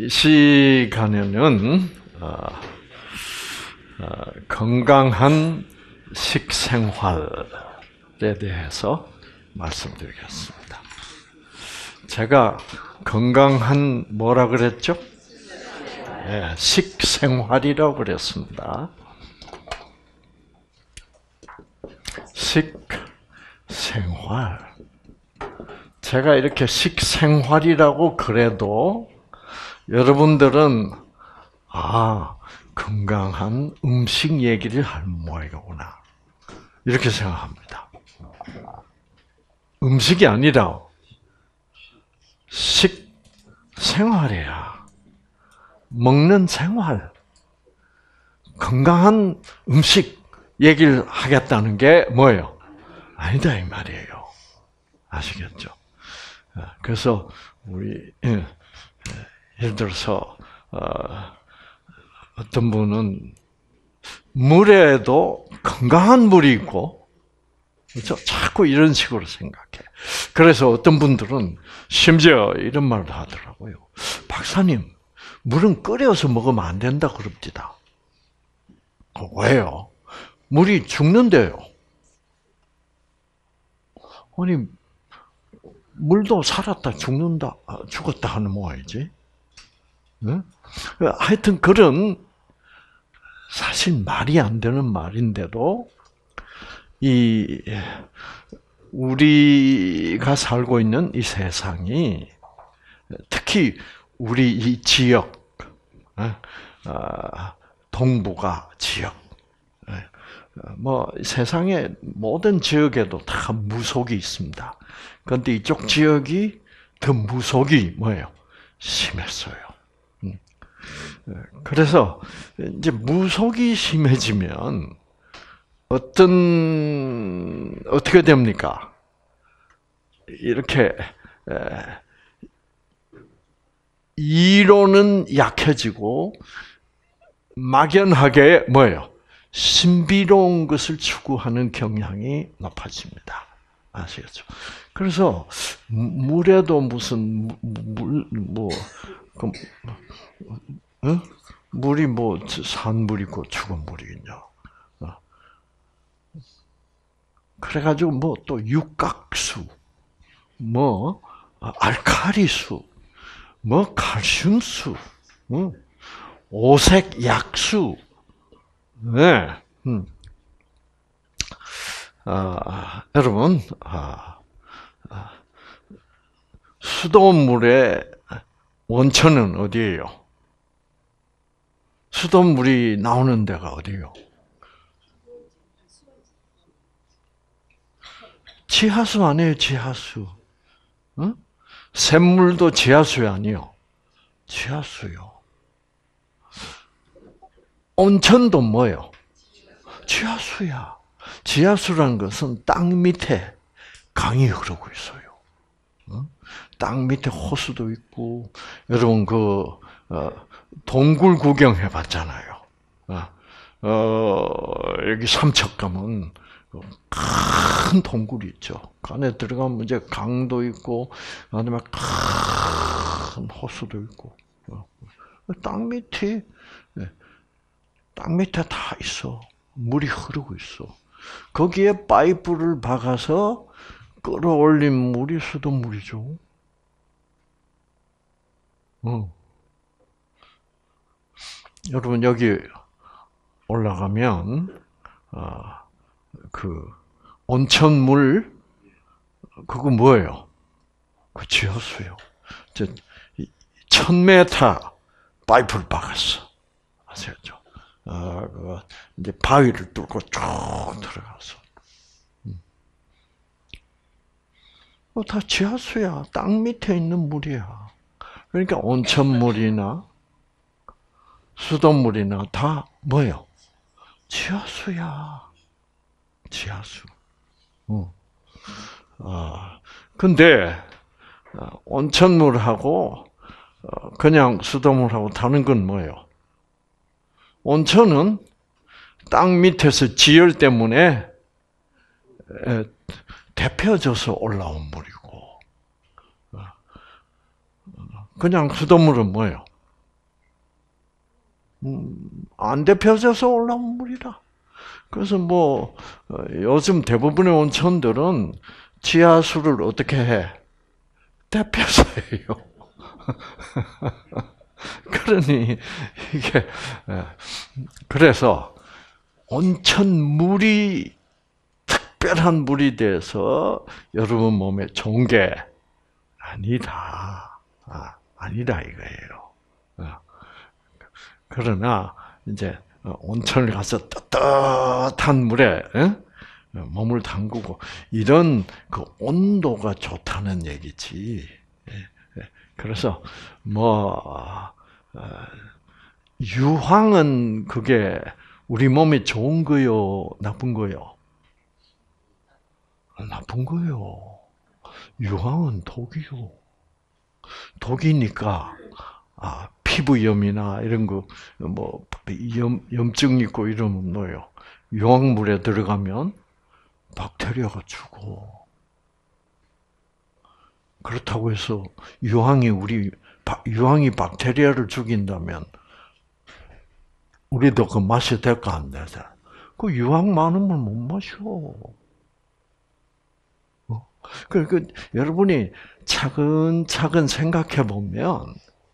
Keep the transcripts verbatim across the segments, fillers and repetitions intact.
시간에는 어, 어, 건강한 식생활에 대해서 말씀드리겠습니다. 제가 건강한 뭐라 그랬죠? 네, 식생활이라고 그랬습니다. 식생활. 제가 이렇게 식생활이라고 그래도 여러분들은 아, 건강한 음식 얘기를 할 모양이구나 이렇게 생각합니다. 음식이 아니라 식생활이야. 먹는 생활. 건강한 음식 얘기를 하겠다는 게 뭐예요? 아니다 이 말이에요. 아시겠죠? 그래서 우리 예를 들어서 어떤 분은 물에도 건강한 물이 있고, 그렇죠? 자꾸 이런 식으로 생각해. 그래서 어떤 분들은 심지어 이런 말도 하더라고요. 박사님, 물은 끓여서 먹으면 안 된다 그럽니다. 왜요? 물이 죽는데요. 아니, 물도 살았다 죽는다 죽었다 하는 뭐이지? 네? 하여튼 그런 사실 말이 안 되는 말인데도 이 우리가 살고 있는 이 세상이 특히 우리 이 지역 동북아 지역 뭐 세상의 모든 지역에도 다 무속이 있습니다. 그런데 이쪽 지역이 더 무속이 뭐예요? 심했어요. 그래서 이제 무속이 심해지면 어떤 어떻게 됩니까? 이렇게 이론은 약해지고 막연하게 뭐예요? 신비로운 것을 추구하는 경향이 높아집니다. 아시겠죠? 그래서 물에도 무슨 물 뭐 그, 어? 물이 뭐 산물이고 죽은 물이 있냐? 어. 그래가지고 뭐 또 육각수, 뭐 알칼리수, 뭐 칼슘수, 어? 오색약수. 네. 음. 아, 여러분, 아, 아, 수돗물의 원천은 어디예요? 수돗물이 나오는 데가 어디예요? 지하수 아니에요, 지하수. 응? 샘물도 지하수 아니에요. 지하수요. 온천도 뭐예요? 지하수야. 지하수라는 것은 땅 밑에 강이 흐르고 있어요. 땅 밑에 호수도 있고, 여러분 그 동굴 구경해 봤잖아요. 어, 여기 삼척 가면 큰 동굴이 있죠. 그 안에 들어가면 이제 강도 있고, 안에 막 큰 호수도 있고, 땅 밑에 땅 밑에 다 있어. 물이 흐르고 있어. 거기에 파이프를 박아서 끌어올린 물이 수돗물이죠. 어. 여러분 여기 올라가면 어, 그 온천물 그거 뭐예요? 그 지하수요. 천 미터 파이프를 박았어. 아시겠죠? 아, 그 이제 바위를 뚫고 쭉 들어가서. 어, 다 지하수야. 땅 밑에 있는 물이야. 그러니까 온천물이나 수돗물이나 다 뭐예요? 지하수야. 지하수. 어. 아, 근데 온천물하고 그냥 수돗물하고 다른 건 뭐예요? 온천은 땅 밑에서 지열 때문에 데펴져서 올라온 물이고, 그냥 수돗물은 뭐예요? 음, 안 데펴져서 올라온 물이다. 그래서 뭐 요즘 대부분의 온천들은 지하수를 어떻게 해? 데펴서 해요. 그러니 이게 그래서 온천 물이 특별한 물이 돼서 여러분 몸에 좋은 게 아니다. 아, 아니다 이거예요. 그러나 이제 온천을 가서 따뜻한 물에 몸을 담그고 이런 그 온도가 좋다는 얘기지. 그래서 뭐 유황은 그게 우리 몸에 좋은 거요, 나쁜 거요? 나쁜 거요. 유황은 독이요. 독이니까 아, 피부염이나 이런 거 뭐 염, 염증 있고 이러면 뭐요? 유황물에 들어가면 박테리아가 죽어. 그렇다고 해서 유황이 우리 유황이 박테리아를 죽인다면 우리도 그 마셔야 될까 안 되자. 그 유황 많은 물 못 마셔. 그, 그 여러분이 차근차근 생각해 보면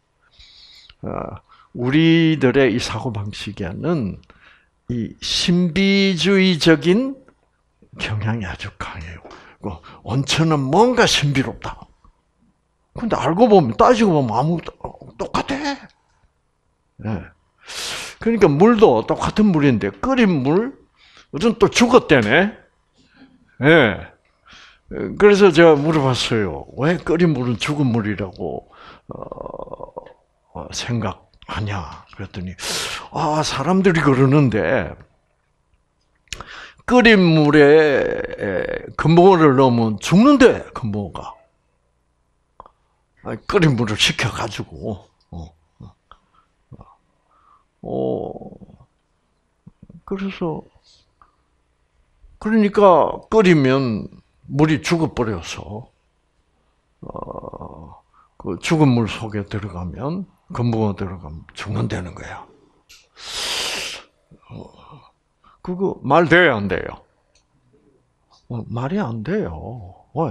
우리들의 이 사고 방식에는 이 신비주의적인 경향이 아주 강해요. 온천은 뭔가 신비롭다. 근데 알고 보면 따지고 보면 아무 똑같아. 네. 그러니까 물도 똑같은 물인데 끓인 물, 어떤 또 죽었대네. 예. 네. 그래서 제가 물어봤어요. 왜 끓인 물은 죽은 물이라고 어, 생각하냐? 그랬더니 아 사람들이 그러는데 끓인 물에 금붕어를 넣으면 죽는데 금붕어가 끓인 물을 식혀 가지고 어, 어, 그래서 그러니까 끓이면 물이 죽어버려서 어, 그 죽은 물 속에 들어가면 금붕어 들어가면 죽는다는 거야. 어, 그거 말 돼요, 안 돼요? 어, 말이 안 돼요. 왜?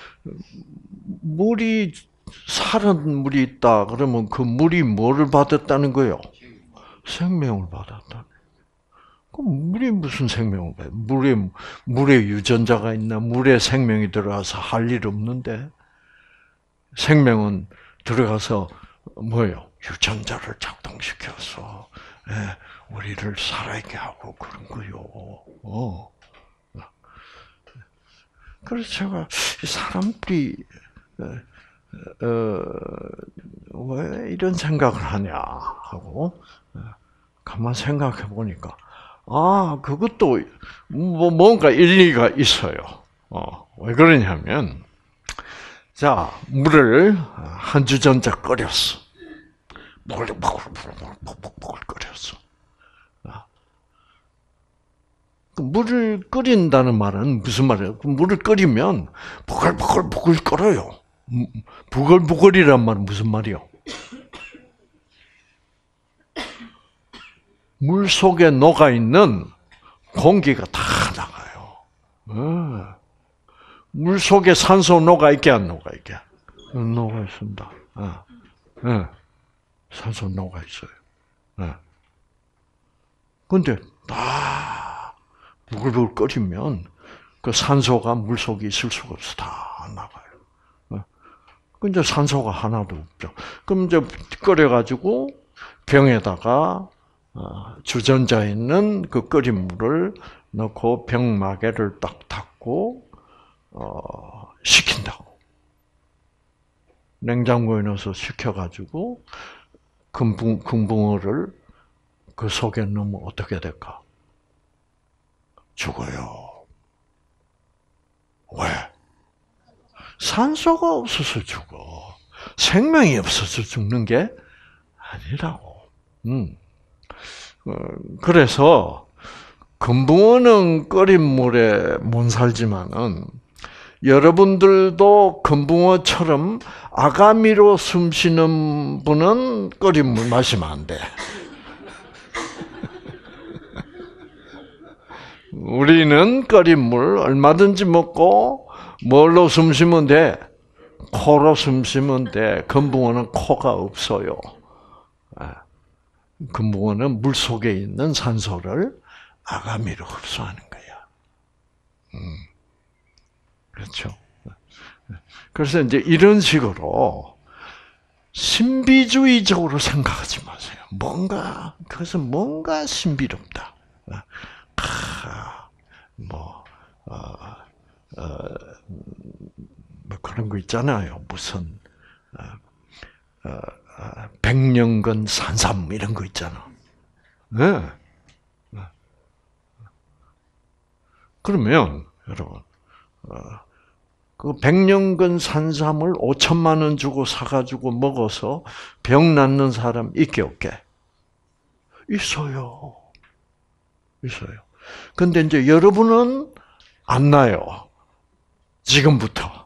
물이 살은 물이 있다 그러면 그 물이 뭐를 받았다는 거예요? 생명을 받았다. 그럼 물이 무슨 생명을 받아? 물에 물에 유전자가 있나? 물에 생명이 들어가서 할 일 없는데 생명은 들어가서 뭐예요? 유전자를 작동시켜서 예, 우리를 살아있게 하고 그런 거요. 어. 그래서 제가 사람들이 어, 왜 이런 생각을 하냐 하고 가만 생각해 보니까 아 그것도 뭐 뭔가 일리가 있어요. 어, 왜 그러냐면 자 물을 한 주전자 끓였어. 보글보글보글보글 끓였어. 물을 끓인다는 말은 무슨 말이에요? 물을 끓이면 보글보글보글 끓어요. 부글부글이란 말은 무슨 말이요? 물 속에 녹아 있는 공기가 다 나가요. 물 속에 산소 녹아 있게 안 녹아 있게? 녹아 있습니다. 산소 녹아 있어요. 근데 다 부글부글 끓이면 그 산소가 물 속에 있을 수가 없어. 다 나가요. 그 이제 산소가 하나도 없죠. 그럼 이제 끓여가지고 병에다가 주전자 있는 그 끓인 물을 넣고 병마개를 딱 닫고 어, 식힌다고. 냉장고에 넣어서 식혀가지고 금붕, 금붕어를 그 속에 넣으면 어떻게 될까? 죽어요. 왜? 산소가 없어서 죽어. 생명이 없어서 죽는 게 아니라고. 음. 그래서 금붕어는 끓인 물에 못 살지만은 여러분들도 금붕어처럼 아가미로 숨쉬는 분은 끓인 물 마시면 안 돼. 우리는 끓인 물 얼마든지 먹고 뭘로 숨 쉬면 돼? 코로 숨 쉬면 돼. 금붕어는 코가 없어요. 금붕어는 물 속에 있는 산소를 아가미로 흡수하는 거야. 음. 그렇죠. 그래서 이제 이런 식으로 신비주의적으로 생각하지 마세요. 뭔가, 그것은 뭔가 신비롭다. 아, 뭐, 어, 어, 뭐 그런 거 있잖아요. 무슨, 어, 어, 백년근 산삼 이런 거 있잖아. 네. 그러면, 여러분, 어, 그 백년근 산삼을 오천만 원 주고 사가지고 먹어서 병 낫는 사람 있게 없게? 있어요. 있어요. 근데 이제 여러분은 안 나요. 지금부터.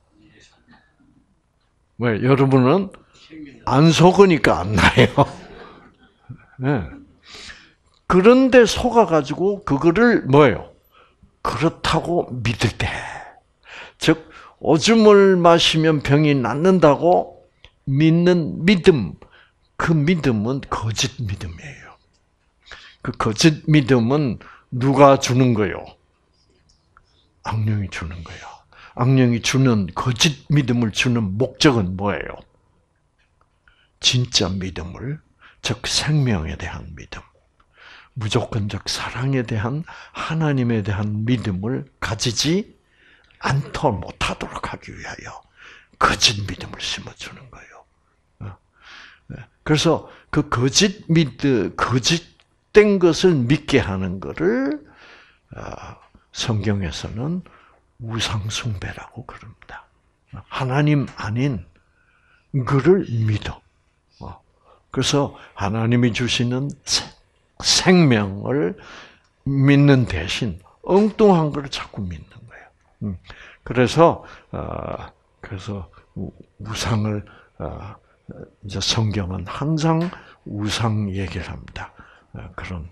왜? 여러분은 안 속으니까 안 나요. 네. 그런데 속아가지고 그거를 뭐예요? 그렇다고 믿을 때. 즉, 오줌을 마시면 병이 낫는다고 믿는 믿음, 그 믿음은 거짓 믿음이에요. 그 거짓 믿음은 누가 주는 거요? 악령이 주는 거예요. 악령이 주는 거짓 믿음을 주는 목적은 뭐예요? 진짜 믿음을, 즉 생명에 대한 믿음, 무조건적 사랑에 대한 하나님에 대한 믿음을 가지지 않더 못하도록 하기 위하여 거짓 믿음을 심어주는 거예요. 그래서 그 거짓 믿음, 거짓된 것을 믿게 하는 것을 성경에서는 우상숭배라고 그럽니다. 하나님 아닌 그를 믿어. 그래서 하나님이 주시는 생명을 믿는 대신 엉뚱한 걸 자꾸 믿는 거예요. 그래서 그래서 우상을 이제 성경은 항상 우상 얘기를 합니다. 그런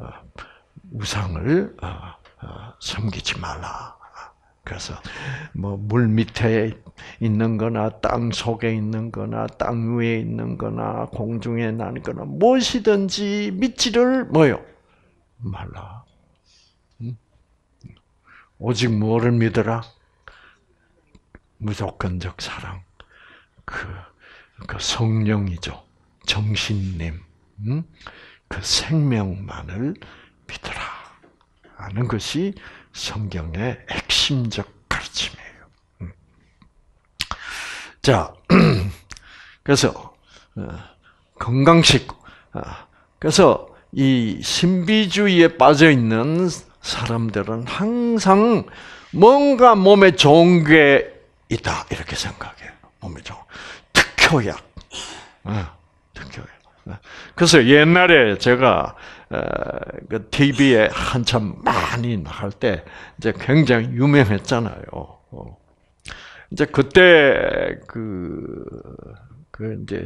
우상을 섬기지 말라. 그래서 뭐 물 밑에 있는 거나 땅 속에 있는 거나 땅 위에 있는 거나 공중에 나는 거나 무엇이든지 믿지를 뭐요? 말라. 오직 뭐를 믿어라? 무조건적 사랑. 그, 그 성령이죠. 정신님. 음? 그 생명만을 믿어라. 하는 것이 성경의 핵심적 가르침이에요. 음. 자, 그래서, 건강식. 그래서 이 신비주의에 빠져 있는 사람들은 항상 뭔가 몸에 좋은 게 있다 이렇게 생각해요. 몸에 좋은 특효약, 특효약. 그래서 옛날에 제가 그 티비에 한참 많이 나갈 때 이제 굉장히 유명했잖아요. 이제 그때 그, 그 이제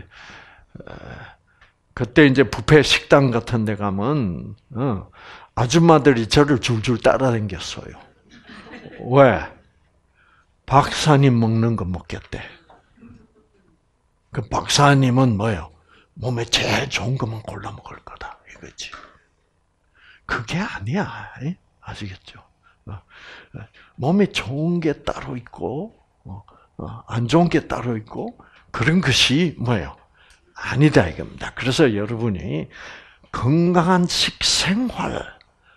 그때 이제 뷔페 식당 같은 데 가면 어, 아줌마들이 저를 줄줄 따라다녔어요. 왜? 박사님 먹는 거 먹겠대. 그 박사님은 뭐예요? 몸에 제일 좋은 것만 골라 먹을 거다. 이거지. 그게 아니야. 아시겠죠? 몸에 좋은 게 따로 있고, 안 좋은 게 따로 있고, 그런 것이 뭐예요? 아니다 이겁니다. 그래서 여러분이 건강한 식생활을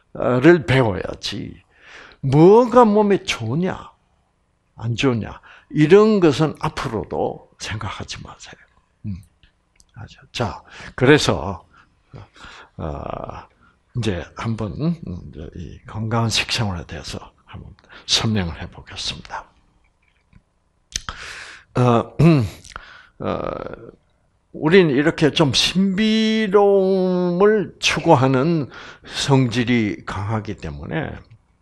배워야지. 뭐가 몸에 좋냐, 안 좋냐 이런 것은 앞으로도 생각하지 마세요. 음. 자, 그래서 어, 이제 한번 이제 이 건강한 식생활에 대해서 한번 설명을 해보겠습니다. 어, 음, 어, 우리는 이렇게 좀 신비로움을 추구하는 성질이 강하기 때문에,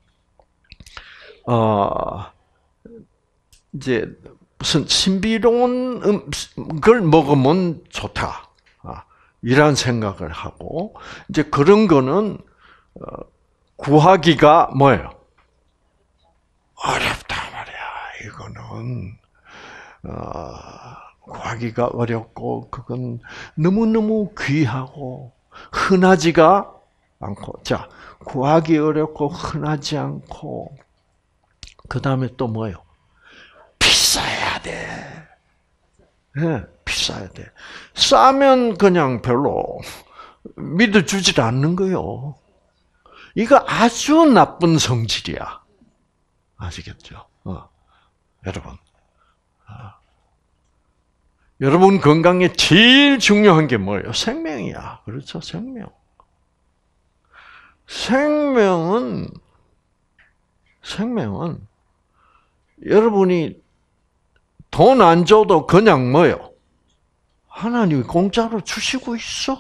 어, 이제 무슨 신비로운 걸 먹으면 좋다. 이런 생각을 하고, 이제 그런 거는, 구하기가 뭐예요? 어렵다 말이야. 이거는 어, 구하기가 어렵고 그건 너무너무 귀하고 흔하지가 않고, 자, 구하기 어렵고 흔하지 않고, 그 다음에 또 뭐예요? 비싸야 돼. 네, 비싸야 돼. 싸면 그냥 별로 믿어주질 않는 거요. 이거 아주 나쁜 성질이야. 아시겠죠? 어. 여러분. 어. 여러분 건강에 제일 중요한 게 뭐예요? 생명이야. 그렇죠? 생명. 생명은, 생명은 여러분이 돈 안 줘도 그냥 뭐요? 하나님이 공짜로 주시고 있어.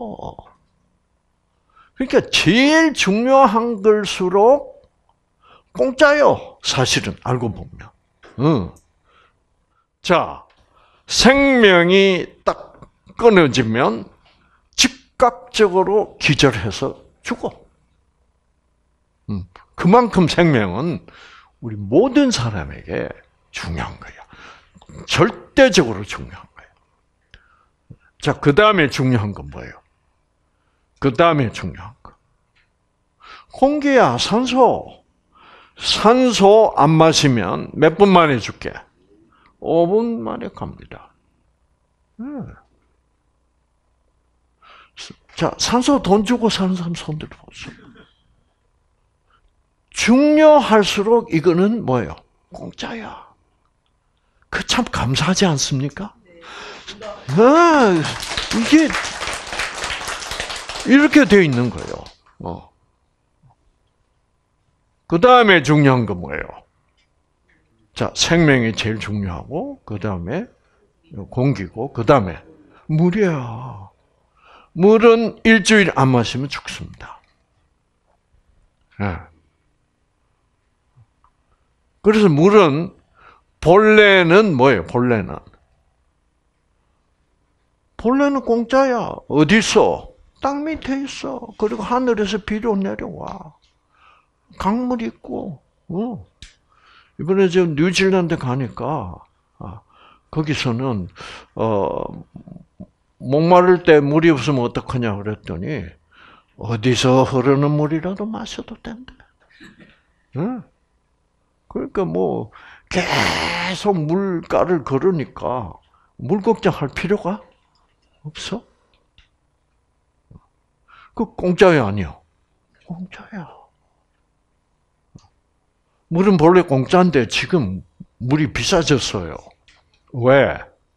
그러니까 제일 중요한 걸수록 공짜요. 사실은 알고 보면. 응. 자, 생명이 딱 끊어지면 즉각적으로 기절해서 죽어. 음, 그만큼 생명은 우리 모든 사람에게 중요한 거야. 절대적으로 중요한 거예요. 자, 그 다음에 중요한 건 뭐예요? 그 다음에 중요한 거. 공기야, 산소. 산소 안 마시면 몇 분 만에 죽게? 오 분 만에 갑니다. 음. 자, 산소 돈 주고 사는 사람 손 들어보세요. 중요할수록 이거는 뭐예요? 공짜야. 그 참 감사하지 않습니까? 네. 이게 이렇게 되어 있는 거예요. 어. 그 다음에 중요한 건 뭐예요? 자, 생명이 제일 중요하고, 그 다음에 공기고, 그 다음에 물이야. 물은 일주일 안 마시면 죽습니다. 네. 그래서 물은 본래는 뭐예요? 본래는 본래는 공짜야. 어디 있어? 땅 밑에 있어. 그리고 하늘에서 비로 내려와. 강물 있고. 어. 이번에 저 뉴질랜드 가니까 아, 거기서는 어, 목마를 때 물이 없으면 어떡하냐 그랬더니 어디서 흐르는 물이라도 마셔도 된대. 응? 그러니까 뭐 계속 물가를 걸으니까 물 걱정할 필요가 없어. 그 공짜야 아니야? 공짜야. 물은 본래 공짜인데 지금 물이 비싸졌어요. 왜?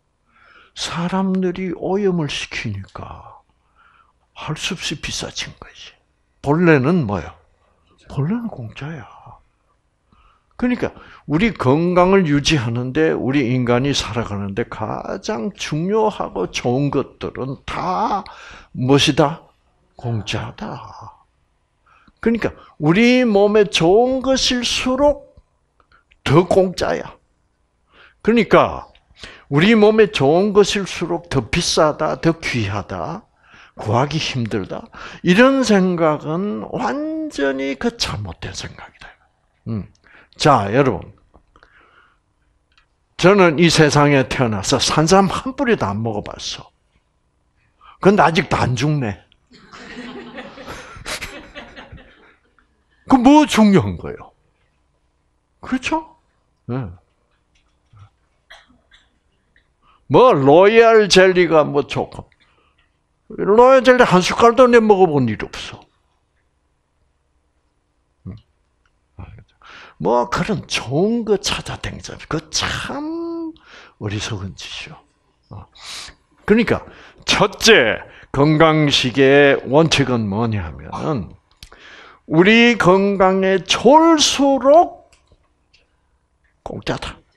사람들이 오염을 시키니까 할 수 없이 비싸진 거지. 본래는 뭐야? 본래는 공짜야. 그러니까 우리 건강을 유지하는데 우리 인간이 살아가는데 가장 중요하고 좋은 것들은 다 무엇이다? 공짜다. 그러니까 우리 몸에 좋은 것일수록 더 공짜야. 그러니까 우리 몸에 좋은 것일수록 더 비싸다, 더 귀하다, 구하기 힘들다. 이런 생각은 완전히 그 잘못된 생각이다. 음. 자, 여러분. 저는 이 세상에 태어나서 산삼 한 뿌리도 안 먹어봤어. 근데 아직도 안 죽네. 그 뭐 중요한 거예요? 그렇죠? 네. 뭐 로얄 젤리가 뭐 좋고 로얄 젤리 한 숟갈도 내 먹어본 일이 없어. 뭐 그런 좋은 거 찾아다니잖아. 그 참 어리석은 짓이요. 그러니까 첫째 건강식의 원칙은 뭐냐면은 우리 건강에 좋을수록 공짜다.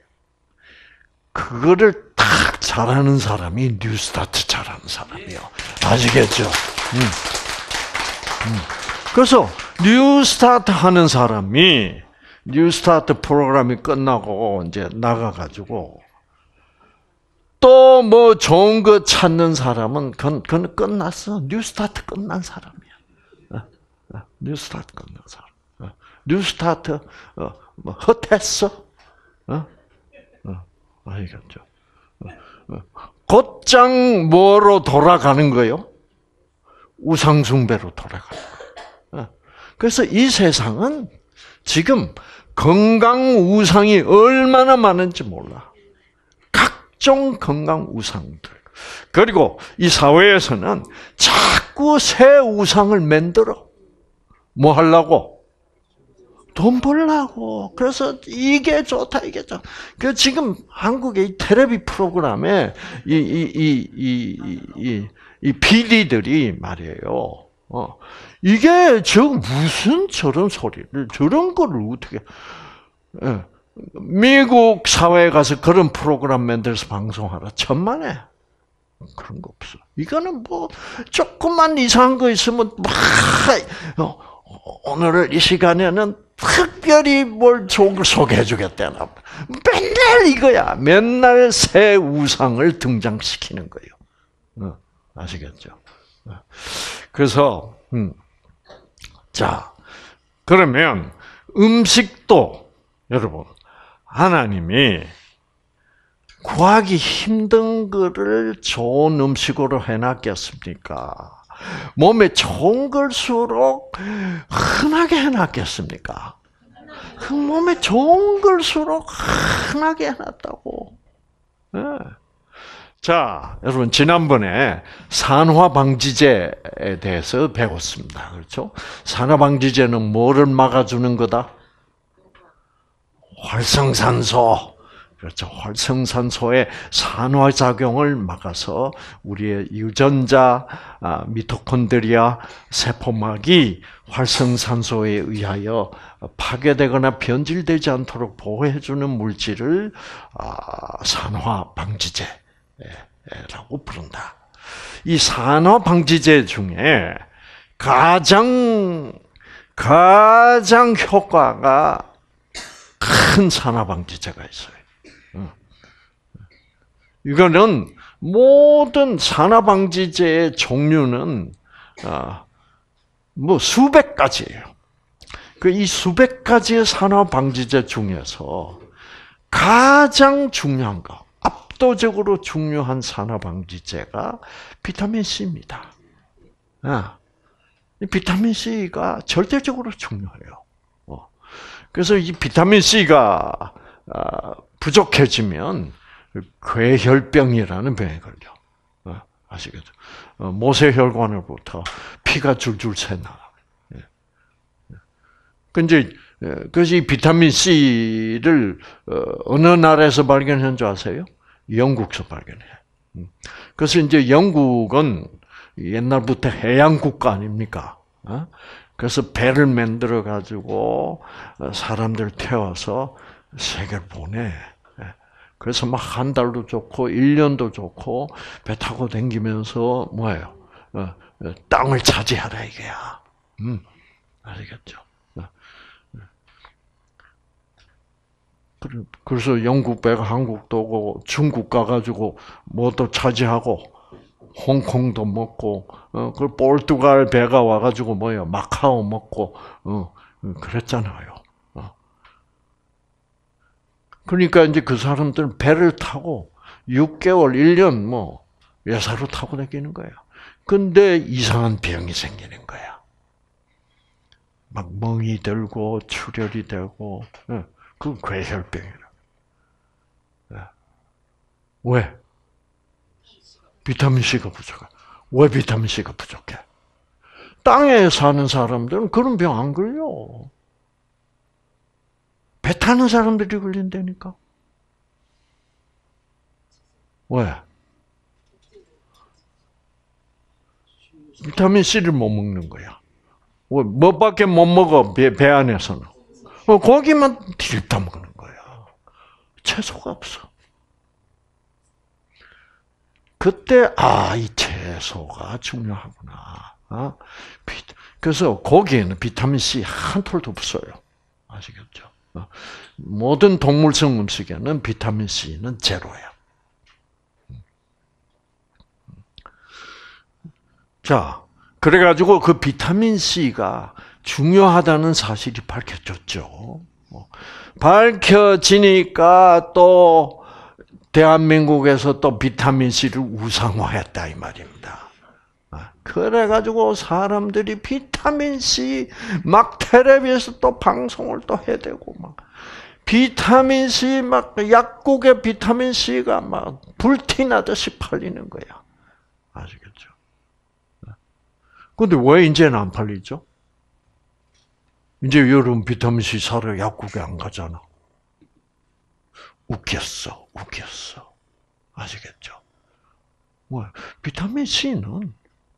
그거를 딱 잘하는 사람이 뉴스타트 잘하는 사람이요. 아시겠죠? 음. 음. 그래서 뉴스타트 하는 사람이 뉴스타트 프로그램이 끝나고 이제 나가가지고 또 뭐 좋은 거 찾는 사람은 그건, 그건 끝났어. 뉴스타트 끝난 사람이야. 뉴스타트 걷는 사람. 뉴스타트, 어, 뭐, 헛했어? 어? 어, 알겠죠? 어, 어. 곧장 뭐로 돌아가는 거요? 우상숭배로 돌아가는 거예요. 어. 그래서 이 세상은 지금 건강 우상이 얼마나 많은지 몰라. 각종 건강 우상들. 그리고 이 사회에서는 자꾸 새 우상을 만들어. 뭐 하려고? 돈 벌라고. 그래서 이게 좋다, 이게 좋다. 그 지금 한국의 이 텔레비 프로그램에 이, 이, 이, 이, 이, 이 피디들이 말이에요. 어. 이게 저 무슨 저런 소리를, 저런 거를 어떻게, 예. 미국 사회에 가서 그런 프로그램 만들어서 방송하라. 천만에. 그런 거 없어. 이거는 뭐, 조금만 이상한 거 있으면, 막, 오늘 이 시간에는 특별히 뭘 좋은 걸 소개해 주겠다나. 맨날 이거야. 맨날 새 우상을 등장시키는 거예요. 아시겠죠? 그래서, 음. 자, 그러면 음식도, 여러분, 하나님이 구하기 힘든 거를 좋은 음식으로 해놨겠습니까? 몸에 좋은 걸수록 흔하게 해놨겠습니까? 그 몸에 좋은 걸수록 흔하게 해놨다고. 네. 자, 여러분 지난번에 산화방지제에 대해서 배웠습니다. 그렇죠? 산화방지제는 뭐를 막아주는 거다? 활성산소. 그렇죠. 활성산소의 산화작용을 막아서 우리의 유전자, 미토콘드리아 세포막이 활성산소에 의하여 파괴되거나 변질되지 않도록 보호해주는 물질을 산화방지제라고 부른다. 이 산화방지제 중에 가장, 가장 효과가 큰 산화방지제가 있어요. 이거는 모든 산화방지제의 종류는 뭐 수백 가지예요. 그 이 수백 가지의 산화방지제 중에서 가장 중요한 거, 압도적으로 중요한 산화방지제가 비타민 C입니다. 비타민 C가 절대적으로 중요해요. 그래서 이 비타민 C가 부족해지면 괴혈병이라는 병에 걸려. 아시겠죠? 모세혈관으로부터 피가 줄줄 새나. 근데 그래서 이 비타민 C를 어느 나라에서 발견한 줄 아세요? 영국에서 발견해. 그래서 이제 영국은 옛날부터 해양 국가 아닙니까? 그래서 배를 만들어 가지고 사람들 태워서 세계를 보내. 그래서 막 한 달도 좋고 일 년도 좋고 배 타고 다니면서 뭐예요? 어, 땅을 차지하라 이게야. 음, 아시겠죠? 그래서 영국 배가 한국도 오고 중국 가가지고 뭐도 차지하고 홍콩도 먹고 어, 그 포르투갈 배가 와가지고 뭐예요? 마카오 먹고 어, 그랬잖아요. 그러니까 이제 그 사람들은 배를 타고 육 개월, 일 년 뭐 외사로 타고 다니는 거야. 근데 이상한 병이 생기는 거야. 막 멍이 들고 출혈이 되고, 그건 괴혈병이라. 왜? 비타민 C가 부족해. 왜 비타민 C가 부족해? 땅에 사는 사람들은 그런 병 안 걸려. 배 타는 사람들이 걸린다니까. 왜? 비타민 C를 못 먹는 거야. 왜? 뭐밖에 못 먹어, 배, 배 안에서는. 고기만 딜다 먹는 거야. 채소가 없어. 그때, 아, 이 채소가 중요하구나. 어? 그래서 고기에는 비타민 C 한 톨도 없어요. 아시겠죠? 모든 동물성 음식에는 비타민 C는 제로야. 자, 그래가지고 그 비타민 C가 중요하다는 사실이 밝혀졌죠. 밝혀지니까 또 대한민국에서 또 비타민 C를 우상화했다 이 말입니다. 그래가지고 사람들이 비타민 C 막 텔레비에서 또 방송을 또 해대고 막 비타민 C 막 약국에 비타민 C가 막 불티나듯이 팔리는 거야. 아시겠죠? 근데 왜 이제는 안 팔리죠? 이제 여러분 비타민 C 사러 약국에 안 가잖아. 웃겼어, 웃겼어. 아시겠죠? 뭐 비타민 C는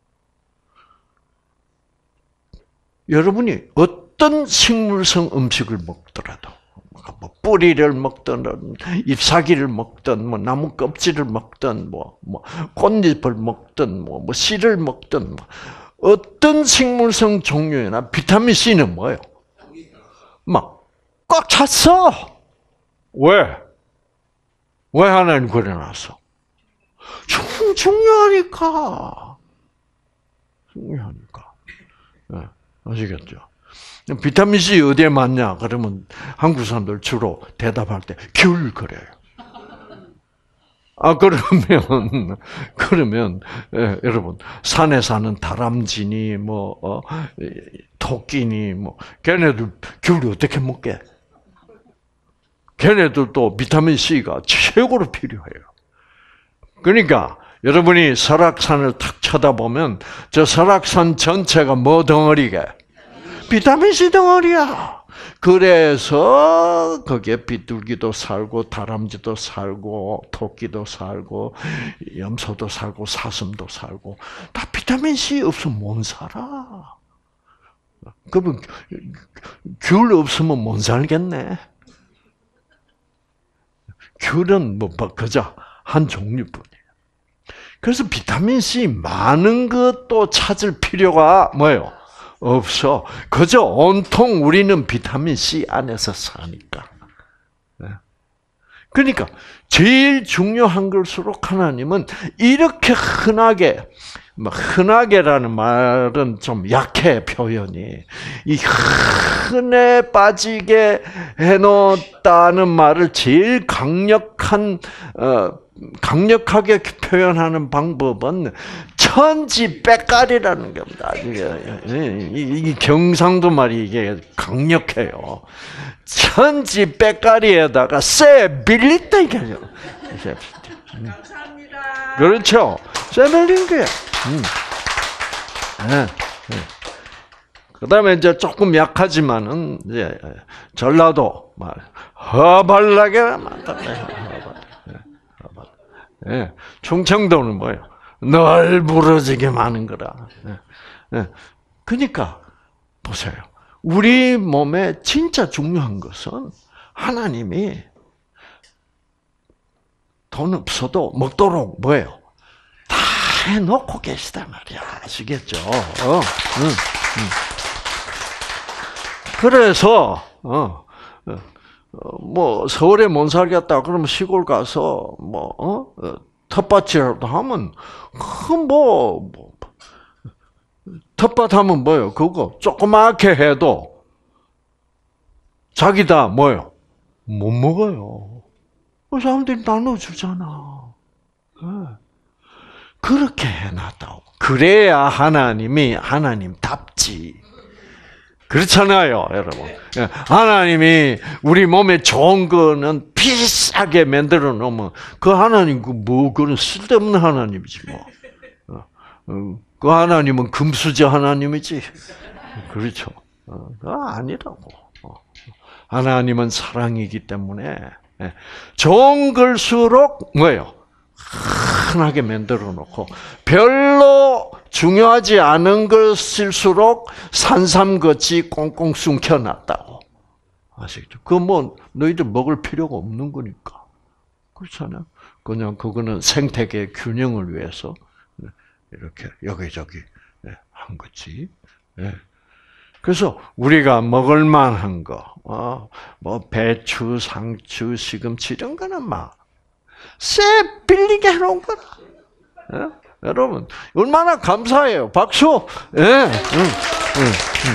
여러분이 어떤 식물성 음식을 먹더라도, 뭐 뿌리를 먹든, 잎사귀를 먹든, 뭐 나무 껍질을 먹든, 뭐, 뭐 꽃잎을 먹든, 뭐, 뭐 씨를 먹든, 뭐 어떤 식물성 종류나 비타민 C는 뭐예요? 막 꽉 찼어. 왜? 왜 하나님 그려놨어? 중, 중요하니까. 중요하니까. 네, 아시겠죠? 비타민 C 어디에 맞냐? 그러면 한국 사람들 주로 대답할 때 귤 그래요. 아 그러면 그러면 예, 여러분 산에 사는 다람쥐니 뭐 어, 토끼니 뭐 걔네들 귤을 어떻게 먹게? 걔네들도 비타민 C가 최고로 필요해요. 그러니까 여러분이 설악산을 탁 쳐다보면 저 설악산 전체가 뭐 덩어리게? 비타민 C 덩어리야. 그래서 거기에 비둘기도 살고 다람쥐도 살고 토끼도 살고 염소도 살고 사슴도 살고 다 비타민 C 없으면 못 살아. 그러면 귤 없으면 못 살겠네. 귤은 뭐 그저 한 종류뿐이에요. 그래서 비타민 C 많은 것도 찾을 필요가 뭐예요? 없어. 그저 온통 우리는 비타민 C 안에서 사니까. 그러니까 제일 중요한 걸수록 하나님은 이렇게 흔하게, 흔하게라는 말은 좀 약해 표현이. 이 흔해 빠지게 해놓았다는 말을 제일 강력한 어, 강력하게 표현하는 방법은 천지백갈이라는 겁니다. 이 경상도 말이 이게 강력해요. 천지백갈이에다가 쎄 빌렸다 이거죠. 감사합니다. 그렇죠. 쎄 빌린 거야. 음. 네. 네. 그다음에 이제 조금 약하지만은 이제 전라도 말 허발나게 만들어요. 예, 충청도는 뭐예요? 널브러지게 많은 거라. 예, 예. 그러니까 보세요. 우리 몸에 진짜 중요한 것은 하나님이 돈 없어도 먹도록 뭐예요? 다 해놓고 계시단 말이야. 아시겠죠? 어, 응, 응. 그래서 어. 뭐 서울에 못 살겠다 그러면 시골 가서 뭐 어? 텃밭이라도 하면 그뭐 뭐, 텃밭 하면 뭐요? 그거 조그맣게 해도 자기 다 뭐요? 못 먹어요. 그 사람들이 나눠주잖아. 네. 그렇게 해놨다고. 그래야 하나님이 하나님답지. 그렇잖아요, 여러분. 하나님이 우리 몸에 좋은 거는 비싸게 만들어 놓으면 그 하나님 그 뭐 그런 쓸데없는 하나님이지 뭐. 그 하나님은 금수저 하나님이지. 그렇죠. 그거 아니라고. 하나님은 사랑이기 때문에 좋은 걸수록 뭐예요? 흔하게 만들어 놓고 별로 중요하지 않은 것일수록 산삼같이 꽁꽁 숨겨놨다고. 아시겠죠? 그 뭐 너희들 먹을 필요가 없는 거니까. 그렇잖아요. 그냥 그거는 생태계 균형을 위해서 이렇게 여기저기 한 거지. 그래서 우리가 먹을 만한 거, 어, 뭐 배추, 상추, 시금치 이런 거는 막 쎄 빌리게 해놓은 거라. 여러분 얼마나 감사해요. 박수. 예. 응, 응, 응.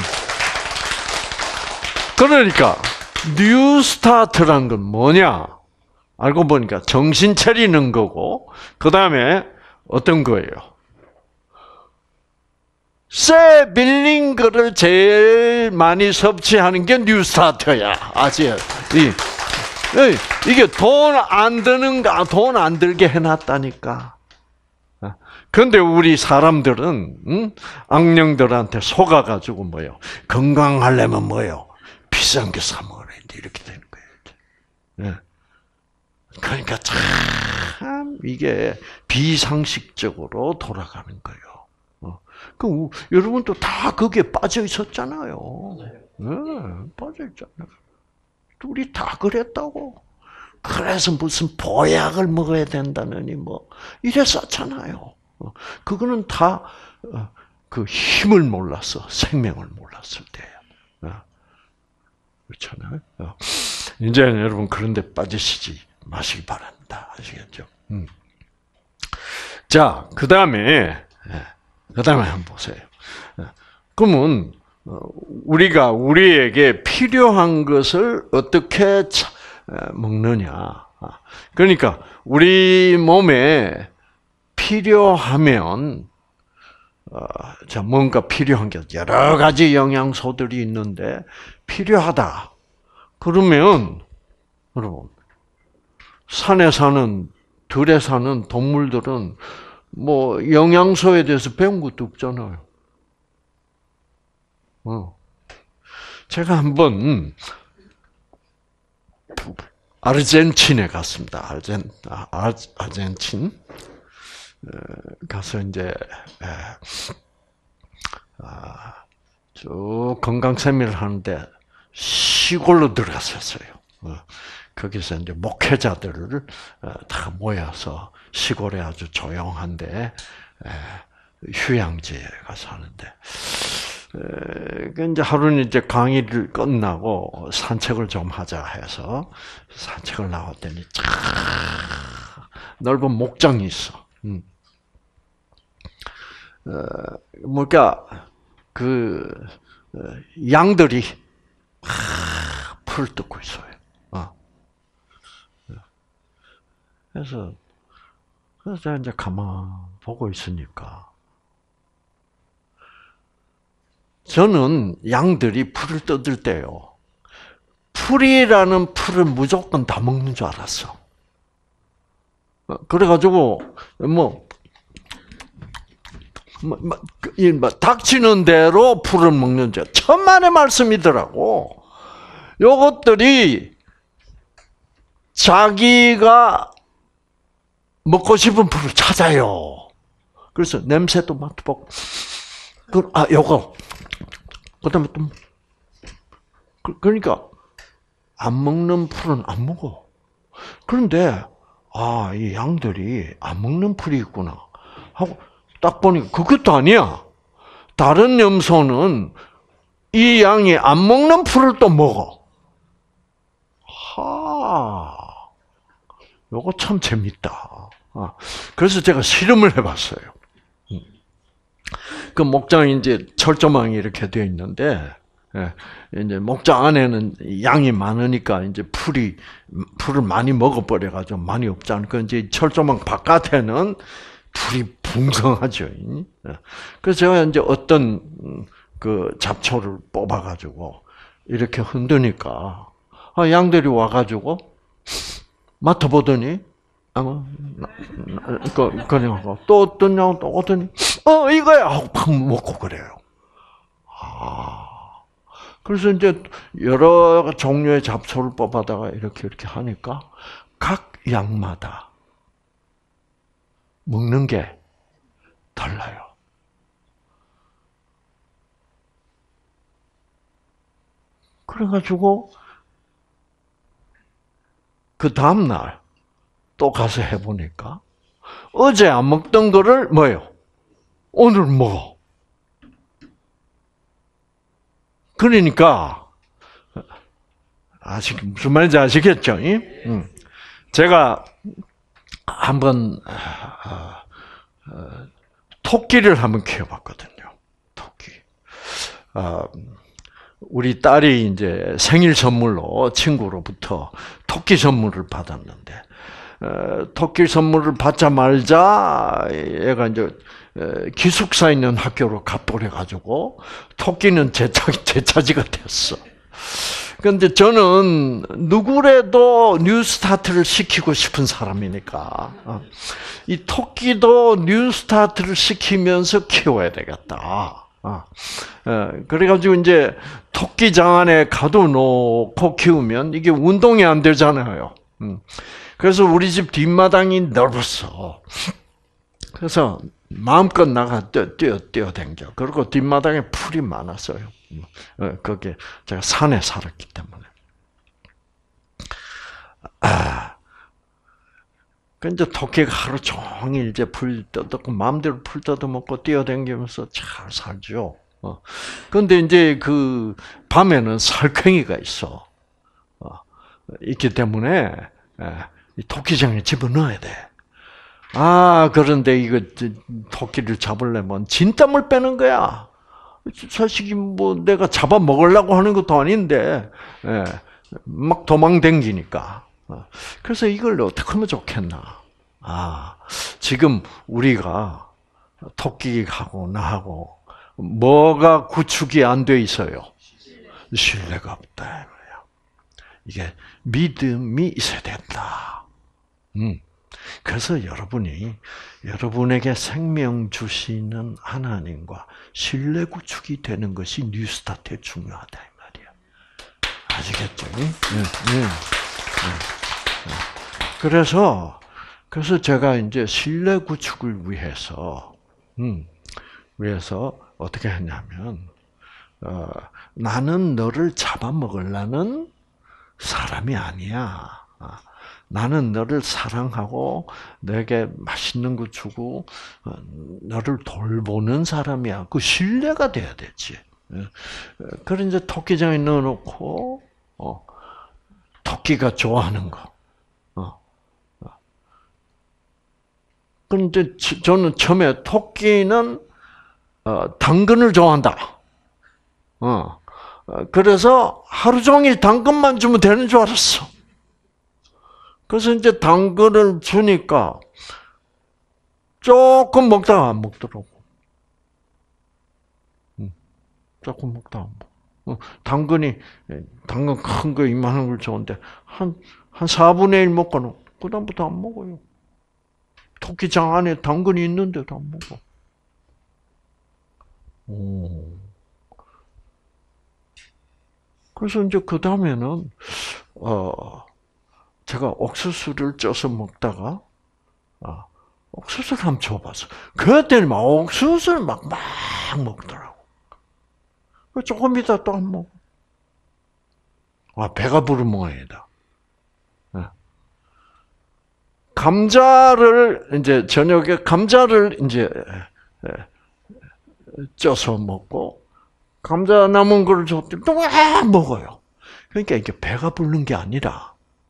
그러니까 뉴 스타트란 건 뭐냐? 알고 보니까 정신 차리는 거고, 그 다음에 어떤 거예요? 새 빌린 거를 제일 많이 섭취하는 게 뉴 스타트야. 아시죠? 이게 돈 안 드는 거, 돈 안 들게 해놨다니까. 그런데 우리 사람들은 응? 악령들한테 속아가지고 뭐요? 건강하려면 뭐요? 비싼 게 사 먹어야 돼. 이렇게 되는 거예요. 그러니까 참 이게 비상식적으로 돌아가는 거예요. 어. 그 여러분도 다 거기에 빠져 있었잖아요. 네, 빠져 있잖아요. 우리 다 그랬다고. 그래서 무슨 보약을 먹어야 된다느니 뭐 이랬었잖아요. 어. 그거는 다 그 힘을 몰랐어, 생명을 몰랐을 때예요. 어. 그렇잖아요. 어. 이제 여러분 그런데 빠지시지 마시기 바랍니다. 아시겠죠? 음. 자, 그 다음에, 그 다음에 한번 보세요. 그러면, 우리가 우리에게 필요한 것을 어떻게 먹느냐. 그러니까, 우리 몸에 필요하면, 자, 뭔가 필요한 게 여러 가지 영양소들이 있는데, 필요하다. 그러면, 여러분, 산에 사는, 들에 사는 동물들은 뭐 영양소에 대해서 배운 것도 없잖아요. 어. 제가 한번 아르헨틴에 갔습니다. 아르헨, 아, 아르헨틴 가서 이제 아, 쭉 건강 세미를 하는데 시골로 들어갔었어요. 어. 거기서 이제 목회자들을 다 모여서 시골에 아주 조용한데 휴양지에 가서 하는데 이제 하루는 이제 강의를 끝나고 산책을 좀 하자 해서 산책을 나왔더니 참 넓은 목장이 있어. 음. 어, 뭐니까 그 양들이 풀을 뜯고 있어요. 어. 그래서, 그래서 제가 이제 가만 보고 있으니까, 저는 양들이 풀을 뜯을 때요, 풀이라는 풀을 무조건 다 먹는 줄 알았어. 그래가지고, 뭐, 뭐, 뭐, 뭐 닥치는 대로 풀을 먹는 줄, 천만의 말씀이더라고. 요것들이 자기가 먹고 싶은 풀을 찾아요. 그래서 냄새도 맡아보고, 그, 아, 요거. 그 다음에 또, 그, 그러니까, 안 먹는 풀은 안 먹어. 그런데, 아, 이 양들이 안 먹는 풀이 있구나. 하고, 딱 보니까 그것도 아니야. 다른 염소는 이 양이 안 먹는 풀을 또 먹어. 하, 요거 참 재밌다. 그래서 제가 실험을 해봤어요. 그 목장이 이제 철조망이 이렇게 되어 있는데, 이제 목장 안에는 양이 많으니까 이제 풀이, 풀을 많이 먹어버려가지고 많이 없잖아요. 그 이제 철조망 바깥에는 풀이 풍성하죠. 그래서 제가 이제 어떤 그 잡초를 뽑아가지고 이렇게 흔드니까, 아, 양들이 와가지고 맡아보더니, 아마, 그, 그냥, 또 어떤 양, 또 어떤, 어, 이거야! 하고 팍 먹고 그래요. 아. 그래서 이제 여러 종류의 잡초를 뽑아다가 이렇게 이렇게 하니까 각 양마다 먹는 게 달라요. 그래가지고, 그 다음날, 또 가서 해보니까 어제 안 먹던 거를 뭐예요? 오늘 먹어. 그러니까 아시 무슨 말인지 아시겠죠? 제가 한번 토끼를 한번 키워봤거든요. 토끼. 아, 우리 딸이 이제 생일 선물로 친구로부터 토끼 선물을 받았는데, 어, 토끼 선물을 받자마자 얘가 이제 기숙사 있는 학교로 가버려가지고 토끼는 제, 차, 제 차지가 됐어. 그런데 저는 누구라도 뉴스타트를 시키고 싶은 사람이니까 이 토끼도 뉴스타트를 시키면서 키워야 되겠다. 그래가지고 이제 토끼장 안에 가둬놓고 키우면 이게 운동이 안 되잖아요. 그래서 우리 집 뒷마당이 넓었어. 그래서 마음껏 나가 뛰어 뛰어 뛰어 댕겨. 그리고 뒷마당에 풀이 많았어요. 거기에 제가 산에 살았기 때문에. 아, 그 이제 토끼가 하루 종일 이제 풀 뜯고 마음대로 풀 뜯어먹고 뛰어댕기면서 잘 살죠. 어. 근데 이제 그 밤에는 살쾡이가 있어. 어. 있기 때문에 이 토끼장에 집어넣어야 돼. 아, 그런데 이거 토끼를 잡으려면 진땀을 빼는 거야. 사실 뭐 내가 잡아 먹으려고 하는 것도 아닌데 예, 막 도망댕기니까. 그래서 이걸 어떻게 하면 좋겠나. 아, 지금 우리가 토끼하고 나하고 뭐가 구축이 안 돼 있어요? 신뢰가 없다. 이게 믿음이 있어야 된다. 음. 그래서 여러분이 여러분에게 생명 주시는 하나님과 신뢰 구축이 되는 것이 뉴스타트에 중요하다 이 말이야. 아시겠죠? 네, 네, 네. 그래서 그래서 제가 이제 신뢰 구축을 위해서 음, 위해서 어떻게 했냐면 어, 나는 너를 잡아먹으려는 사람이 아니야. 나는 너를 사랑하고 너에게 맛있는 거 주고 너를 돌보는 사람이야. 그 신뢰가 돼야 되지. 그래 이제 토끼장에 넣어놓고 어, 토끼가 좋아하는 거. 어. 그런데 저는 처음에 토끼는 어, 당근을 좋아한다. 어. 그래서 하루 종일 당근만 주면 되는 줄 알았어. 그래서 이제 당근을 주니까 조금 먹다가 안 먹더라고. 조금 먹다가 안 먹어. 당근이, 당근 큰 거 이만한 걸 좋은데, 한, 한 사분의 일 먹고는, 그다음부터 안 먹어요. 토끼장 안에 당근이 있는데도 안 먹어. 오. 그래서 이제 그 다음에는, 어, 제가 옥수수를 쪄서 먹다가, 아, 옥수수를 한번 줘봤어. 그랬더니 막 옥수수를 막, 막 먹더라고. 조금 있다 또 안 먹어. 아, 배가 부르면 아니다. 감자를, 이제 저녁에 감자를 이제 쪄서 먹고, 감자 남은 걸 줬더니 또 막 먹어요. 그러니까 이게 배가 부르는 게 아니라,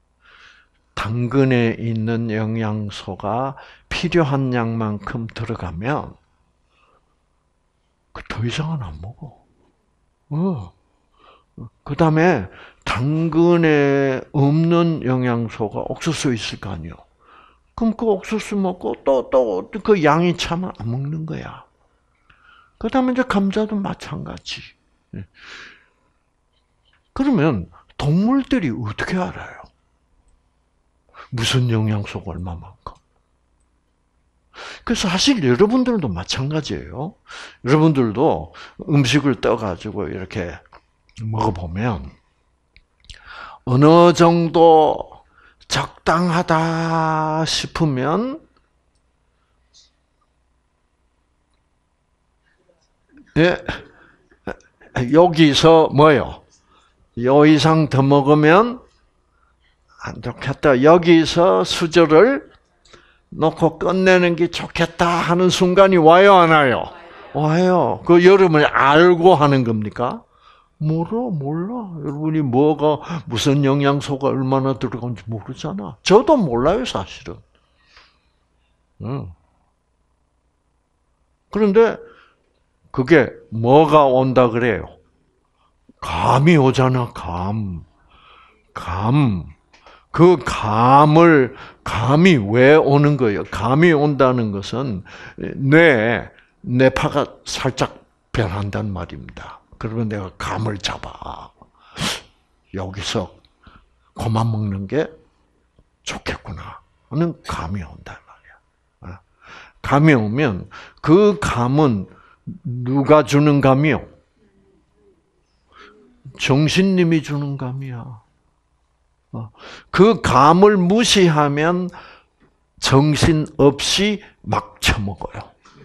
당근에 있는 영양소가 필요한 양만큼 들어가면 더 이상은 안 먹어. 어. 그 다음에 당근에 없는 영양소가 옥수수에 있을 거 아니에요. 그럼 그 옥수수 먹고 또 또 그 양이 차면 안 먹는 거야. 그 다음에 이제 감자도 마찬가지. 그러면 동물들이 어떻게 알아요? 무슨 영양소가 얼마만큼. 그래서 사실 여러분들도 마찬가지예요. 여러분들도 음식을 떠가지고 이렇게 먹어보면 어느 정도 적당하다 싶으면 예, 여기서 뭐요? 요 이상 더 먹으면 안 좋겠다. 여기서 수저를 놓고 끝내는 게 좋겠다 하는 순간이 와요, 안 와요? 와요. 그 여러분이 알고 하는 겁니까? 몰라, 몰라. 여러분이 뭐가, 무슨 영양소가 얼마나 들어간지 모르잖아. 저도 몰라요, 사실은. 응. 그런데 그게 뭐가 온다 그래요? 감이 오잖아, 감. 감. 그 감을, 감이 왜 오는 거예요? 감이 온다는 것은 뇌, 뇌파가 살짝 변한단 말입니다. 그러면 내가 감을 잡아. 여기서 그만 먹는 게 좋겠구나 하는 감이 온단 말이야. 감이 오면 그 감은 누가 주는 감이요? 정신님이 주는 감이야. 그 감을 무시하면 정신 없이 막 처먹어요.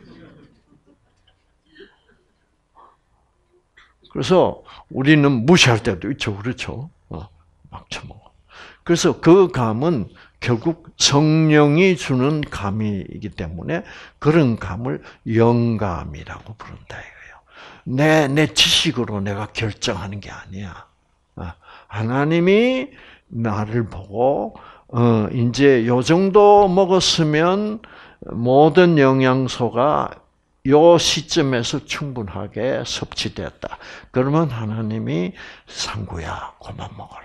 그래서 우리는 무시할 때도 있죠. 그렇죠? 막 처먹어. 그래서 그 감은 결국 성령이 주는 감이기 때문에 그런 감을 영감이라고 부른다 이거예요. 내, 내 지식으로 내가 결정하는 게 아니야. 하나님이 나를 보고 어, 이제 요 정도 먹었으면 모든 영양소가 요 시점에서 충분하게 섭취됐다. 그러면 하나님이 상구야, 그만 먹어라.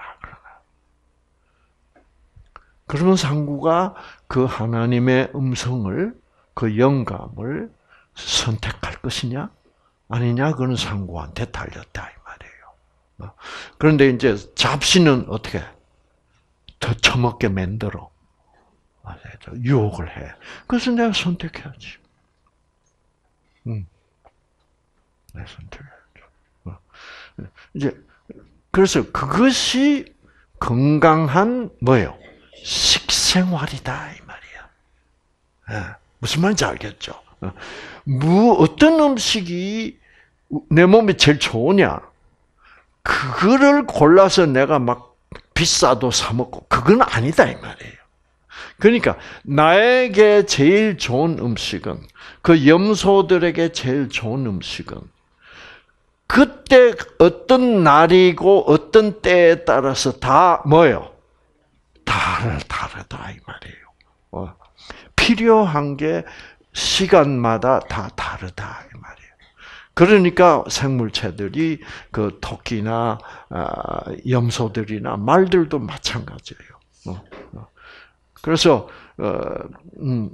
그러면 상구가 그 하나님의 음성을, 그 영감을 선택할 것이냐, 아니냐, 그건 상구한테 달렸다 이 말이에요. 그런데 이제 잡신은 어떻게 더 처먹게 만들어, 유혹을 해. 그래서 내가 선택해야지. 응. 내 선택해야지. 이제 그래서 그것이 건강한 뭐예요? 식생활이다 이 말이야. 무슨 말인지 알겠죠? 뭐 어떤 음식이 내 몸에 제일 좋으냐? 그거를 골라서 내가 막 비싸도 사 먹고 그건 아니다 이 말이에요. 그러니까 나에게 제일 좋은 음식은, 그 염소들에게 제일 좋은 음식은 그때 어떤 날이고 어떤 때에 따라서 다 뭐예요? 다 다르다 이 말이에요. 어, 필요한 게 시간마다 다 다르다 이 말이에요. 그러니까 생물체들이 그 토끼나 아, 염소들이나 말들도 마찬가지예요. 어, 어. 그래서 어, 음,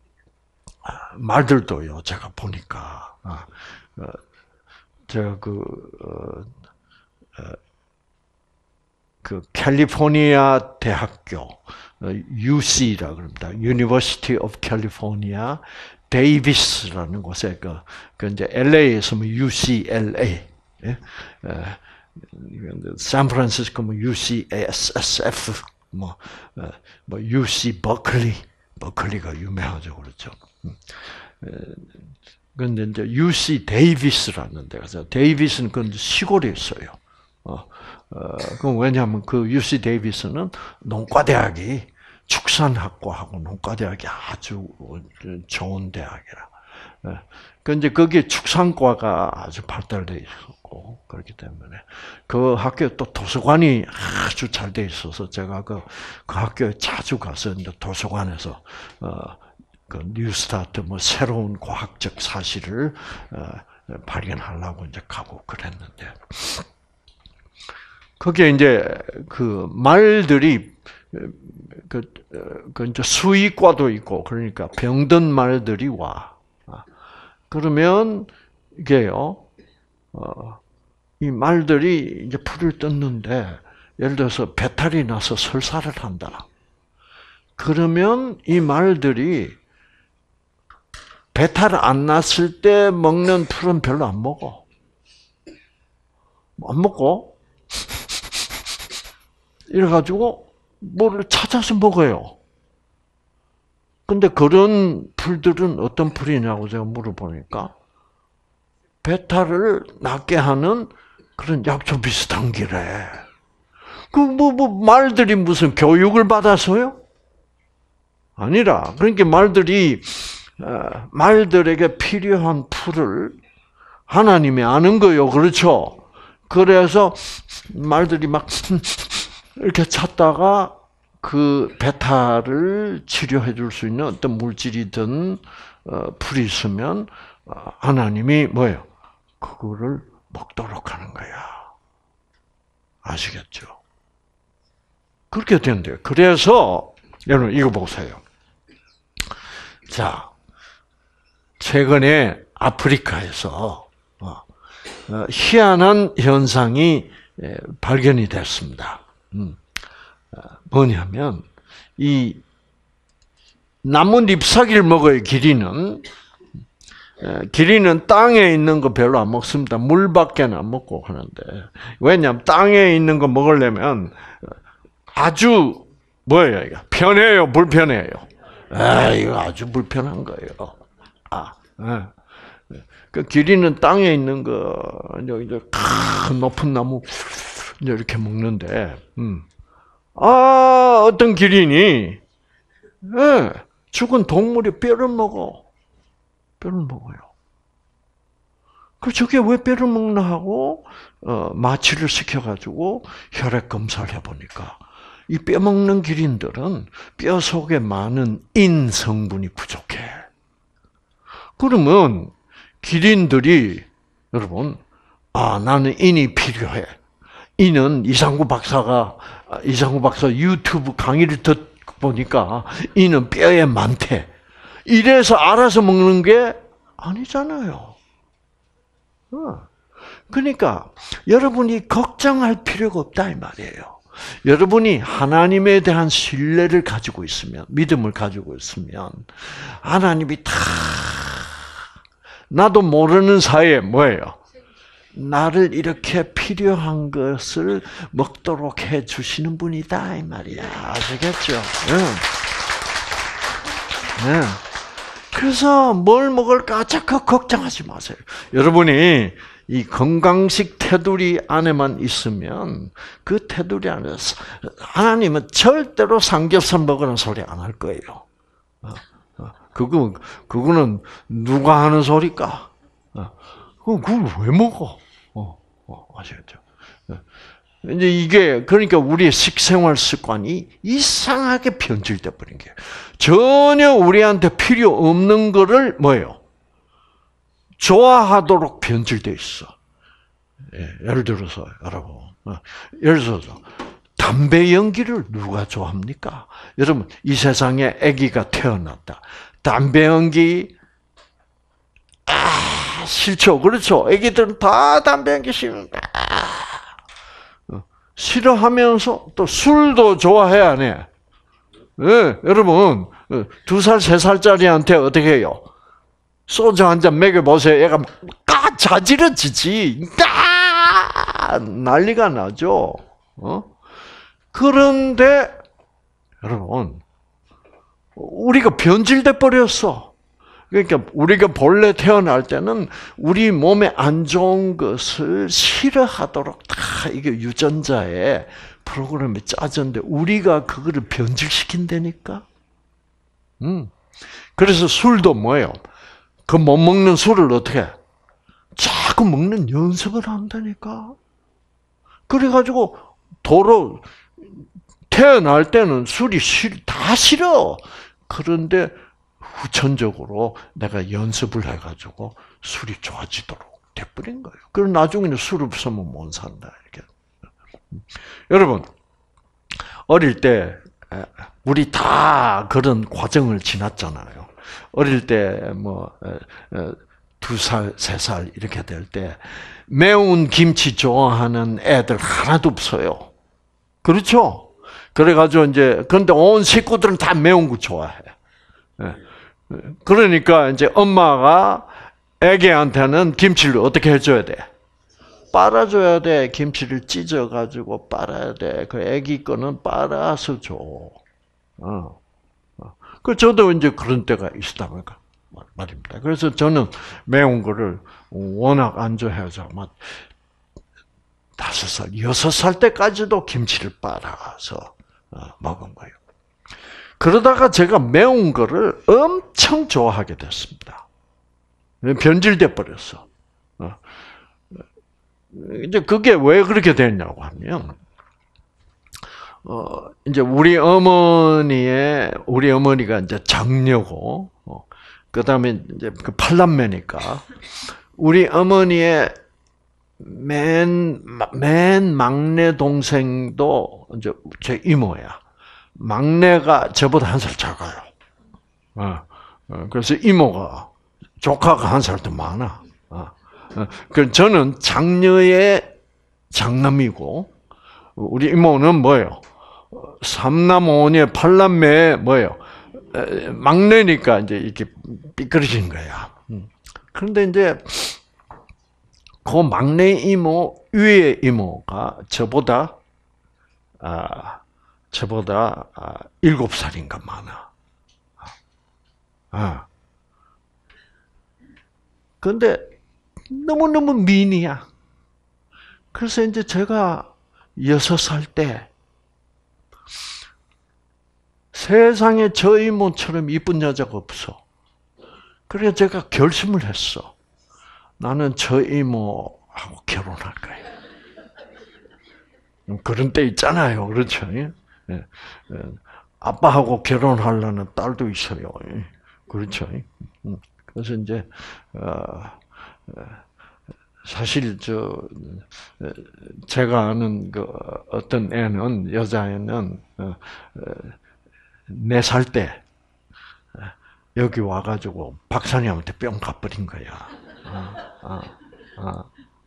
말들도요. 제가 보니까 아, 어, 제가 그 어, 그 캘리포니아 대학교 유씨라 그럽니다. University of California, 데이비스라는 곳에 그, 그 이제 엘에이에서 뭐 유씨엘에이, 예? 샌프란시스코 뭐 유씨에스에스에프, 뭐, 뭐 유씨 버클리, 버클리가 유명하죠, 그렇죠. 그런데 이제 유씨 데이비스라는 데가 있어요. 데이비스는 그 시골에 있어요. 어. 어, 그럼 왜냐하면 그 유씨 데이비스는 농과대학이 축산학과하고 농과대학이 아주 좋은 대학이라. 그 이제 거기에 축산과가 아주 발달돼 있었고 그렇기 때문에 그 학교에 또 도서관이 아주 잘 돼 있어서 제가 그, 그 학교에 자주 가서 이제 도서관에서 어, 그 뉴스타트 뭐 새로운 과학적 사실을 어, 발견하려고 이제 가고 그랬는데. 거기에 이제 그 말들이 그, 그 이제 수의과도 있고 그러니까 병든 말들이 와. 그러면 이게요, 어, 이 말들이 이제 풀을 뜯는데 예를 들어서 배탈이 나서 설사를 한다. 그러면 이 말들이 배탈 안 났을 때 먹는 풀은 별로 안 먹어. 안 먹고. 이래가지고 뭐를 찾아서 먹어요. 근데 그런 풀들은 어떤 풀이냐고 제가 물어보니까 배탈을 낫게 하는 그런 약초 비슷한 기래. 그 뭐 뭐 말들이 무슨 교육을 받아서요? 아니라 그러니까 말들이 말들에게 필요한 풀을 하나님이 아는 거요, 그렇죠? 그래서 말들이 막 이렇게 찾다가 그 배탈을 치료해 줄 수 있는 어떤 물질이든 어, 풀이 있으면 하나님이 뭐예요? 그거를 먹도록 하는 거야. 아시겠죠? 그렇게 된대요. 그래서 여러분 이거 보세요. 자, 최근에 아프리카에서 희한한 현상이 발견이 됐습니다. 뭐냐면 이 나무 잎사귀를 먹어요. 기린은 기린은 땅에 있는 거 별로 안 먹습니다. 물밖에는 안 먹고 하는데 왜냐하면 땅에 있는 거 먹으려면 아주 뭐예요? 이거 편해요, 불편해요? 아, 이거 아주 불편한 거예요. 아, 네. 그 기린은 땅에 있는 거 이제 큰 높은 나무 이렇게 먹는데, 음. 아 어떤 기린이 네, 죽은 동물의 뼈를 먹어, 뼈를 먹어요. 그 저게 왜 뼈를 먹나 하고 어, 마취를 시켜가지고 혈액 검사를 해보니까. 이 뼈 먹는 기린들은 뼈 속에 많은 인 성분이 부족해. 그러면 기린들이 여러분, 아 나는 인이 필요해. 인은 이상구 박사가 이상구 박사 유튜브 강의를 듣 보니까 인은 뼈에 많대. 이래서 알아서 먹는 게 아니잖아요. 그러니까 여러분이 걱정할 필요가 없다 이 말이에요. 여러분이 하나님에 대한 신뢰를 가지고 있으면, 믿음을 가지고 있으면 하나님이 다 나도 모르는 사이에 뭐예요? 나를 이렇게 필요한 것을 먹도록 해주시는 분이다 이 말이야. 아시겠죠? 네. 네. 그래서 뭘 먹을까 자꾸 걱정하지 마세요. 여러분이 이 건강식 테두리 안에만 있으면 그 테두리 안에서 하나님은 절대로 삼겹살 먹으라는 소리 안 할 거예요. 그거 그거는 누가 하는 소리까? 그걸 왜 먹어? 어, 어, 아시겠죠? 이제 이게 그러니까 우리의 식생활 습관이 이상하게 변질돼 버린 게 전혀 우리한테 필요 없는 거를 뭐예요? 좋아하도록 변질돼 있어. 예, 예를 들어서 여러분, 어, 예를 들어서 담배 연기를 누가 좋아합니까? 여러분 이 세상에 아기가 태어났다. 담배 연기 아 싫죠, 그렇죠? 아기들은 다 담배 연기 싫은데 어, 싫어하면서 또 술도 좋아해 안 해? 예, 여러분 두 살 세 살짜리한테 어떻게 해요? 소주 한 잔 먹여보세요. 얘가 까 자지러지지. 까 난리가 나죠. 어? 그런데 여러분 우리가 변질돼 버렸어. 그러니까 우리가 본래 태어날 때는 우리 몸에 안 좋은 것을 싫어하도록 다 이게 유전자에 프로그램이 짜졌는데 우리가 그거를 변질시킨다니까. 음. 그래서 술도 뭐예요? 그 못 먹는 술을 어떻게 해? 자꾸 먹는 연습을 한다니까. 그래가지고 도로 태어날 때는 술이 다 싫어. 그런데 후천적으로 내가 연습을 해가지고 술이 좋아지도록 돼버린 거예요. 그리고 나중에는 술 없으면 못 산다. 이렇게. 여러분 어릴 때 우리 다 그런 과정을 지났잖아요. 어릴 때 뭐 두 살, 세 살 이렇게 될 때 매운 김치 좋아하는 애들 하나도 없어요. 그렇죠? 그래가지고 이제 그런데 온 식구들은 다 매운 거 좋아해. 그러니까 이제 엄마가 애기한테는 김치를 어떻게 해줘야 돼? 빨아줘야 돼. 김치를 찢어가지고 빨아야 돼. 그 애기 거는 빨아서 줘. 어. 그 저도 이제 그런 때가 있었다 보니까 말입니다. 그래서 저는 매운 거를 워낙 안 좋아해서 막 다섯 살, 여섯 살 때까지도 김치를 빨아서 먹은 거예요. 그러다가 제가 매운 거를 엄청 좋아하게 됐습니다. 변질돼 버렸어. 이제 그게 왜 그렇게 됐냐고 하면, 어, 이제 우리 어머니의, 우리 어머니가 이제 장녀고, 어, 그 다음에 이제 그 팔남매니까 우리 어머니의 맨, 맨 막내 동생도 이제 제 이모야. 막내가 저보다 한 살 작아요. 어, 어, 그래서 이모가, 조카가 한 살 더 많아. 어, 어, 그 저는 장녀의 장남이고, 우리 이모는 뭐예요? 삼남 오녀 팔남매 뭐예요? 막내니까 이제 이렇게 삐뚤어진 거야. 그런데 이제 그 막내 이모 위에 이모가 저보다 아 저보다 아, 일곱 살인가 많아. 아. 근데 너무 너무 미니야. 그래서 이제 제가 여섯 살 때 세상에 저 이모처럼 이쁜 여자가 없어. 그래서 제가 결심을 했어. 나는 저 이모하고 결혼할 거야. 그런 때 있잖아요. 그렇죠? 아빠하고 결혼하려는 딸도 있어요. 그렇죠? 그래서 이제, 사실, 저, 제가 아는 그 어떤 애는, 여자애는, 네 살 때, 여기 와가지고 박사님한테 뿅 가버린 거야. 아, 아, 아.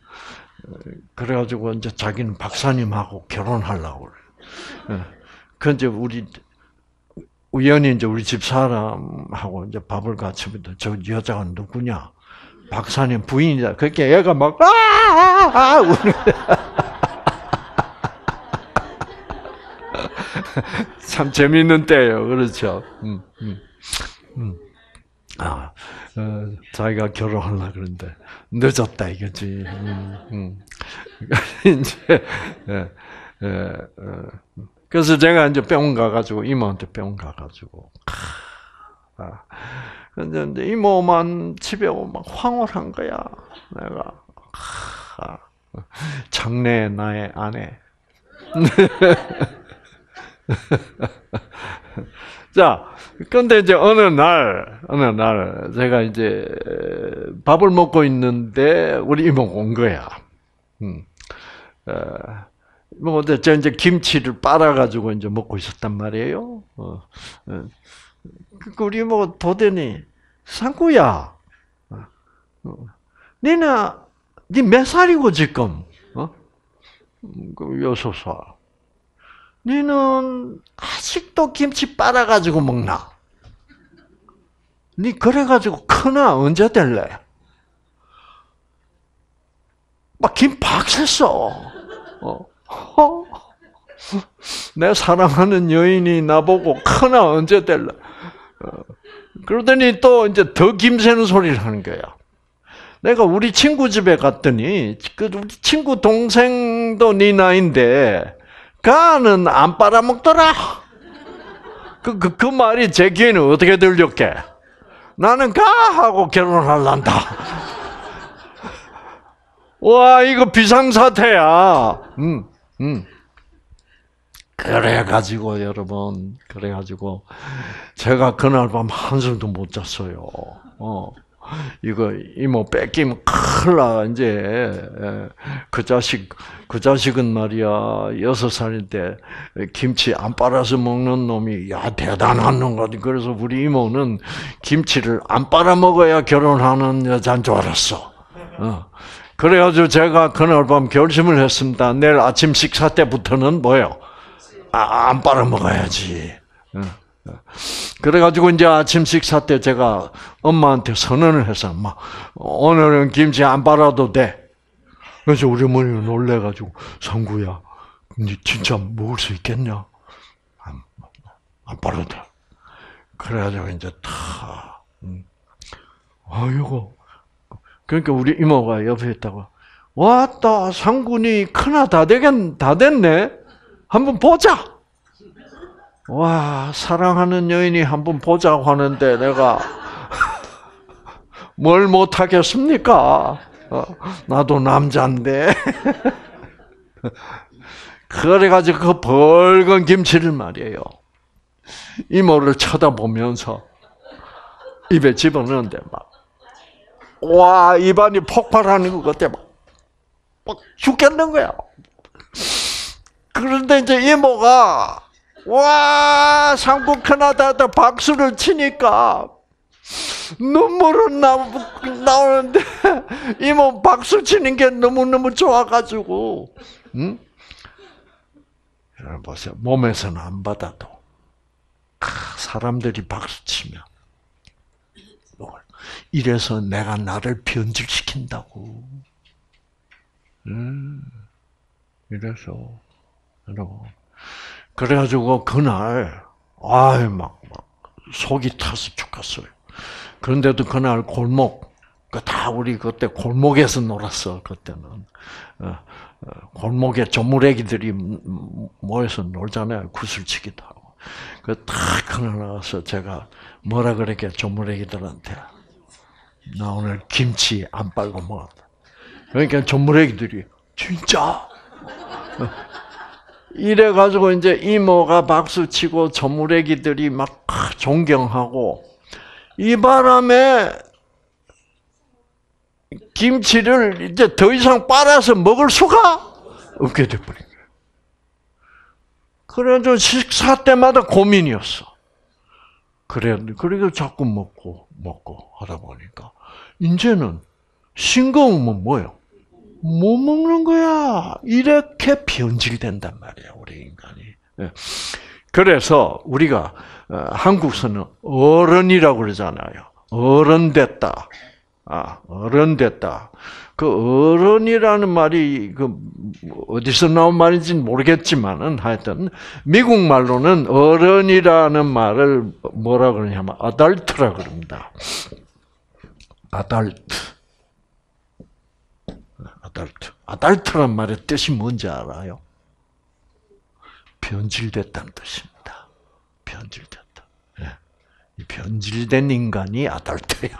그래가지고 이제 자기는 박사님하고 결혼하려고 그래. 그 이제 우리 우연히 이제 우리 집 사람하고 이제 밥을 같이 먹다 저 여자가 누구냐? 박사님 부인이다. 그렇게 얘가 막 아아아 우는. 참 재밌는 때예요. 그렇죠? 음, 음, 음. 아, 어, 자기가 결혼하려 그러는데 늦었다 이거지. 음, 음. 이제 예, 예, 어. 그래서 제가 이제 병원 가가지고 이모한테 병원 가가지고 아, 근데 이제 이모만 집에 오면 황홀한 거야. 내가 아, 장래 나의 아내. 자, 근데 이제 어느 날, 어느 날, 제가 이제 밥을 먹고 있는데, 우리 이모가 온 거야. 음. 어, 뭐, 저 이제 김치를 빨아가지고 이제 먹고 있었단 말이에요. 어, 어. 그 우리 이모가 보더니, 상구야, 어, 니는, 니 몇 살이고 지금? 어? 그 여섯 살. 니는 아직도 김치 빨아가지고 먹나? 니 그래가지고 크나 언제 될래? 막 김 박샜어. 어. 어? 내 사랑하는 여인이 나보고 크나 언제 될래? 어. 그러더니 또 이제 더 김새는 소리를 하는 거야. 내가 우리 친구 집에 갔더니 그 우리 친구 동생도 네 나이인데 가는 안 빨아먹더라. 그, 그, 그 말이 제 귀에는 어떻게 들렸게? 나는 가! 하고 결혼할란다. 와, 이거 비상사태야. 음, 음. 그래가지고, 여러분, 그래가지고, 제가 그날 밤 한숨도 못 잤어요. 어. 이거 이모 뺏기면 큰일 나. 이제 그 자식 그 자식은 말이야 여섯 살인데 김치 안 빨아서 먹는 놈이 야 대단한 놈 같아. 그래서 우리 이모는 김치를 안 빨아 먹어야 결혼하는 여자인 줄 알았어. 어. 그래가지고 제가 그날 밤 결심을 했습니다. 내일 아침 식사 때부터는 뭐요? 아, 안 빨아 먹어야지. 어. 그래가지고 이제 아침 식사 때 제가 엄마한테 선언을 해서 엄마 오늘은 김치 안 빨아도 돼. 그래서 우리 어머니가 놀래가지고 상구야, 니 진짜 먹을 수 있겠냐? 안, 안 빨아도 돼. 그래가지고 이제 다 음. 아이고 그러니까 우리 이모가 옆에 있다가 왔다 상군이 크나 다 되겠 다 됐네. 한번 보자. 와, 사랑하는 여인이 한번 보자고 하는데 내가 뭘 못하겠습니까? 어, 나도 남자인데. 그래가지고 그 벌건 김치를 말이에요. 이모를 쳐다보면서 입에 집어넣는데 막, 와, 입안이 폭발하는 것 같아. 막, 막 죽겠는 거야. 그런데 이제 이모가, 와, 상국하나다 박수를 치니까 눈물은 나, 나오는데, 이모 박수 치는 게 너무너무 좋아가지고, 응? 보세요. 몸에서는 안 받아도, 사람들이 박수 치면, 이래서 내가 나를 변질시킨다고. 음, 이래서, 여러분. 그래가지고 그날, 아이, 막, 막, 속이 타서 죽겠어요. 그런데도 그날 골목, 다 우리 그때 골목에서 놀았어, 그때는. 골목에 조물애기들이 모여서 놀잖아요. 구슬치기도 하고. 그 딱 그날 나가서 제가 뭐라 그랬게, 조물애기들한테. 나 오늘 김치 안 빨고 먹었다. 그러니까 조물애기들이, 진짜? 이래가지고 이제 이모가 박수치고 조물애기들이 막 존경하고, 이 바람에 김치를 이제 더 이상 빨아서 먹을 수가 없게 돼버린 거예요. 그래가지고 식사 때마다 고민이었어. 그래, 그리고 자꾸 먹고, 먹고 하다 보니까, 이제는 싱거우면 뭐예요? 못 먹는 거야. 이렇게 변질된단 말이야, 우리 인간이. 그래서 우리가 한국서는 어른이라고 그러잖아요. 어른 됐다. 아, 어른 됐다. 그 어른이라는 말이 그 어디서 나온 말인지는 모르겠지만은 하여튼 미국 말로는 어른이라는 말을 뭐라 그러냐면 adult라 그럽니다. adult. adult. adult란 말의 뜻이 뭔지 알아요? 변질됐다는 뜻입니다. 변질됐다. 이 변질된 인간이 adult야.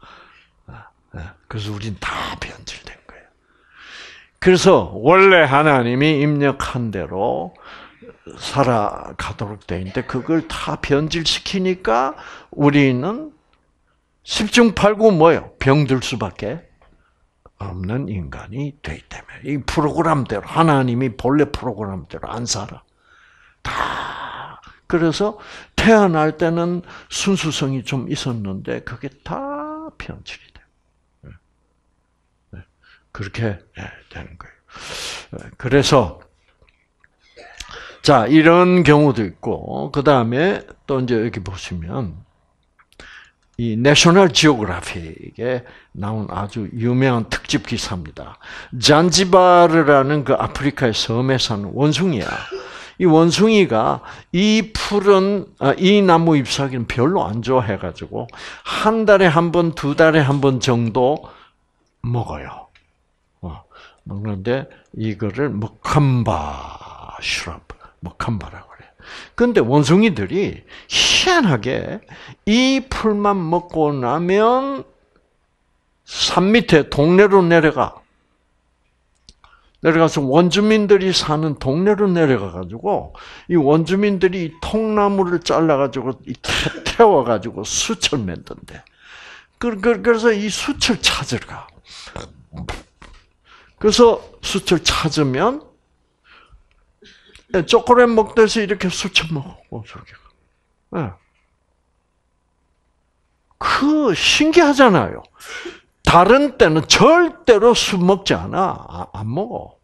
그래서 우린 다 변질된 거예요. 그래서 원래 하나님이 입력한 대로 살아가도록 돼 있는데 그걸 다 변질시키니까 우리는 십중팔구 뭐예요? 병들 수밖에 없는 인간이 되기 때문에 이 프로그램대로 하나님이 본래 프로그램대로 안 살아. 다 그래서 태어날 때는 순수성이 좀 있었는데 그게 다 변질이 돼. 그렇게 되는 거예요. 그래서 자 이런 경우도 있고 그 다음에 또 이제 여기 보시면 이 내셔널 지오그래픽에 나온 아주 유명한 특집 기사입니다. 잔지바르라는 그 아프리카의 섬에 사는 원숭이야. 이 원숭이가 이 풀은 이 나무 잎사귀는 별로 안 좋아해가지고 한 달에 한 번, 두 달에 한 번 정도 먹어요. 어, 먹는데 이거를 머캄바 슈럽, 머캄바라고 그래요. 그런데 원숭이들이 희한하게 이 풀만 먹고 나면 산 밑에 동네로 내려가. 내려가서 원주민들이 사는 동네로 내려가가지고 이 원주민들이 통나무를 잘라가지고 태워가지고 숯을 만든대. 그래서 이 숯을 찾으러 가. 그래서 숯을 찾으면 초콜릿 먹듯이 이렇게 숯을 먹고 저기가. 그 신기하잖아요. 다른 때는 절대로 술 먹지 않아. 안 먹어.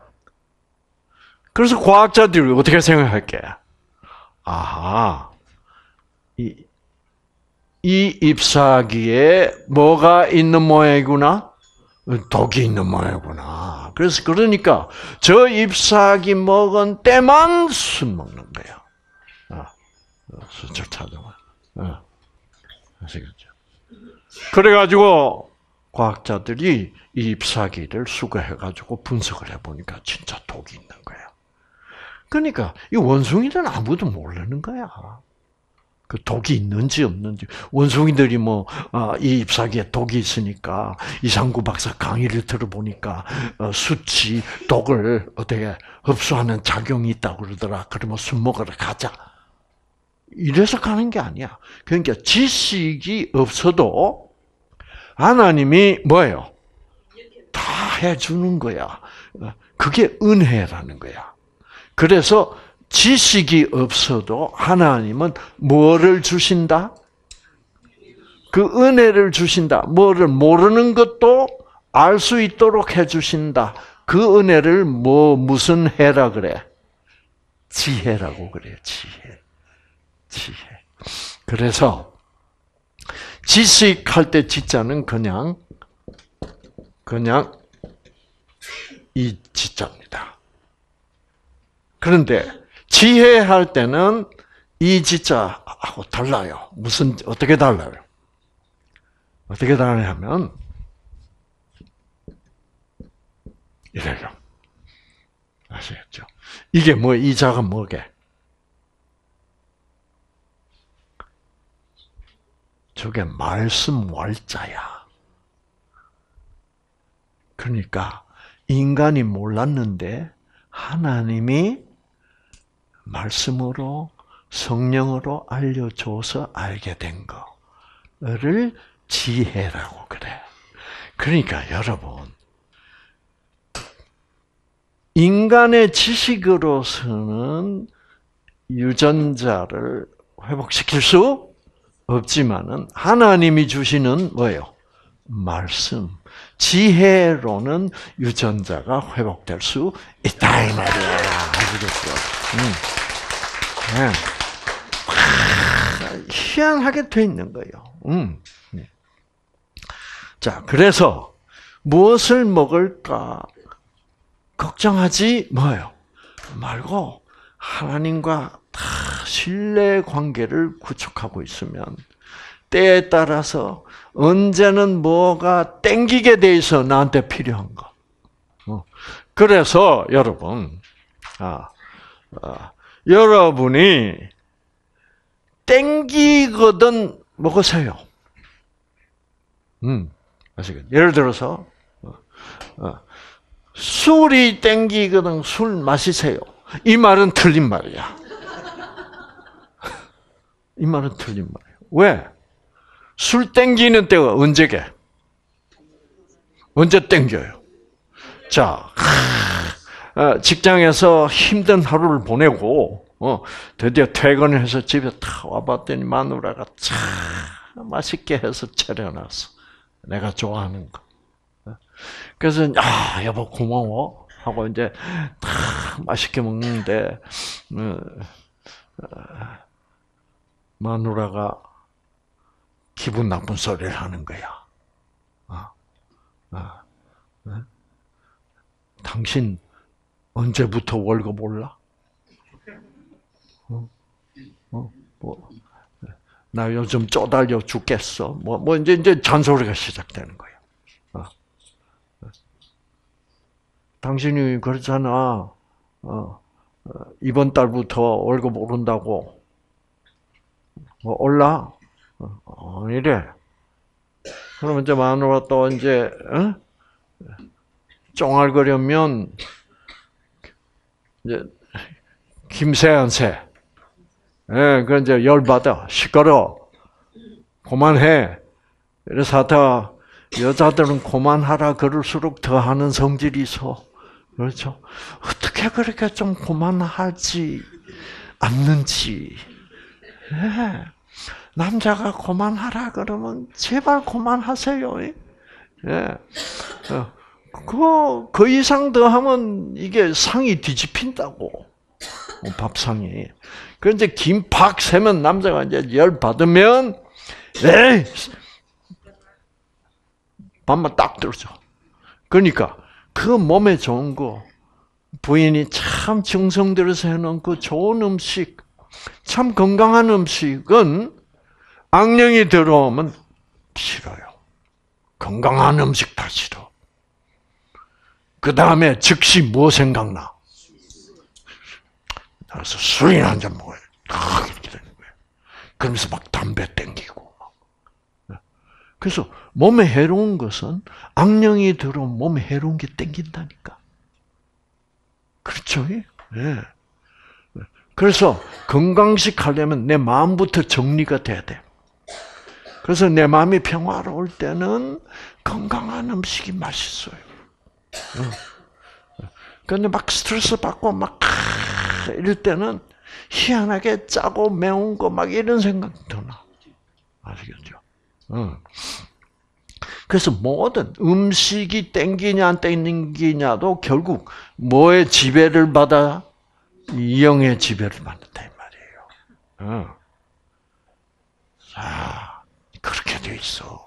그래서 과학자들이 어떻게 생각할게? 아하, 이, 이 잎사귀에 뭐가 있는 모양이구나? 독이 있는 모양이구나. 그래서 그러니까 저 잎사귀 먹은 때만 술 먹는 거야. 아, 술을 찾아와. 아, 아시겠죠? 그래가지고 과학자들이 이 잎사귀를 수거해가지고 분석을 해보니까 진짜 독이 있는 거야. 그러니까 이 원숭이들은 아무도 모르는 거야. 그 독이 있는지 없는지. 원숭이들이 뭐, 아, 이 잎사귀에 독이 있으니까 이상구 박사 강의를 들어보니까 어, 숯이 독을 어떻게 흡수하는 작용이 있다고 그러더라. 그러면 술 먹으러 가자. 이래서 가는 게 아니야. 그러니까 지식이 없어도 하나님이 뭐예요? 다 해주는 거야. 그게 은혜라는 거야. 그래서 지식이 없어도 하나님은 뭐를 주신다? 그 은혜를 주신다. 뭐를 모르는 것도 알 수 있도록 해주신다. 그 은혜를 뭐 무슨 해라 그래? 지혜라고 그래. 지혜. 지혜. 그래서 지식할 때 지자는 그냥 그냥 이 지자입니다. 그런데 지혜할 때는 이 지자하고 달라요. 무슨 어떻게 달라요? 어떻게 다르냐면 이래요. 아시겠죠? 이게 뭐 이 자가 뭐게? 저게 말씀 월자야. 그러니까 인간이 몰랐는데 하나님이 말씀으로 성령으로 알려줘서 알게 된 거를 지혜라고 그래. 그러니까 여러분, 인간의 지식으로서는 유전자를 회복시킬 수 없지만은 하나님이 주시는 뭐예요? 말씀. 지혜로는 유전자가 회복될 수 있다 이 말이야. 아시겠죠? 음. 네. 희한하게 돼 있는 거예요. 음. 자, 그래서 무엇을 먹을까 걱정하지 뭐예요? 말고 하나님과 다 신뢰 관계를 구축하고 있으면 때에 따라서 언제는 뭐가 땡기게 돼 있어 나한테 필요한 거. 그래서 여러분, 아, 아, 여러분이 땡기거든 먹으세요. 음, 아시겠죠? 예를 들어서 어, 어, 술이 땡기거든 술 마시세요. 이 말은 틀린 말이야. 이 말은 틀린 말이에요. 왜? 술 땡기는 때가 언제게? 언제 땡겨요? 자, 직장에서 힘든 하루를 보내고 어, 드디어 퇴근을 해서 집에 탁 와봤더니 마누라가 참 맛있게 해서 차려놨어. 내가 좋아하는 거. 그래서 아 여보 고마워 하고 이제 탁 맛있게 먹는데 마누라가 기분 나쁜 소리를 하는 거야. 아, 아, 네? 당신 언제부터 월급 올라? 어, 어, 뭐, 나 요즘 쪼달려 죽겠어. 뭐, 뭐 이제 이제 잔소리가 시작되는 거야. 어. 당신이 그렇잖아. 어, 이번 달부터 월급 오른다고. 뭐 올라? 어, 이래. 그러면 이제 마누라 또 이제 어? 쫑알거리면 이제 김새한새. 예, 그 이제 열 받아 시끄러. 그만해. 그래서 하다 여자들은 그만하라 그럴수록 더 하는 성질이 있어. 그렇죠? 어떻게 그렇게 좀 그만하지 않는지. 예. 남자가 그만하라 그러면 제발 그만하세요. 예. 그, 그 이상 더 하면 이게 상이 뒤집힌다고. 밥상이. 그 이제 김팍 세면 남자가 이제 열 받으면, 에이! 밥만 딱 들죠. 그러니까 그 몸에 좋은 거, 부인이 참 정성 들여서 해놓은 그 좋은 음식, 참 건강한 음식은 악령이 들어오면 싫어요. 건강한 음식 다 싫어. 그 다음에 즉시 뭐 생각나? 그래서 술이나 한잔 먹어요. 딱 이렇게 되는 거예요. 그러면서 막 담배 땡기고. 그래서 몸에 해로운 것은 악령이 들어오면 몸에 해로운 게 땡긴다니까. 그렇죠? 예. 그래서 건강식 하려면 내 마음부터 정리가 돼야 돼. 그래서 내 마음이 평화로울 때는 건강한 음식이 맛있어요. 그런데 막 스트레스 받고 막 이럴 때는 희한하게 짜고 매운 거 막 이런 생각이 드나. 아시겠죠? 그래서 뭐든 음식이 땡기냐 안 땡기냐도 결국 뭐의 지배를 받아? 영의 지배를 받는다 이 말이에요. 자, 그렇게 돼 있어.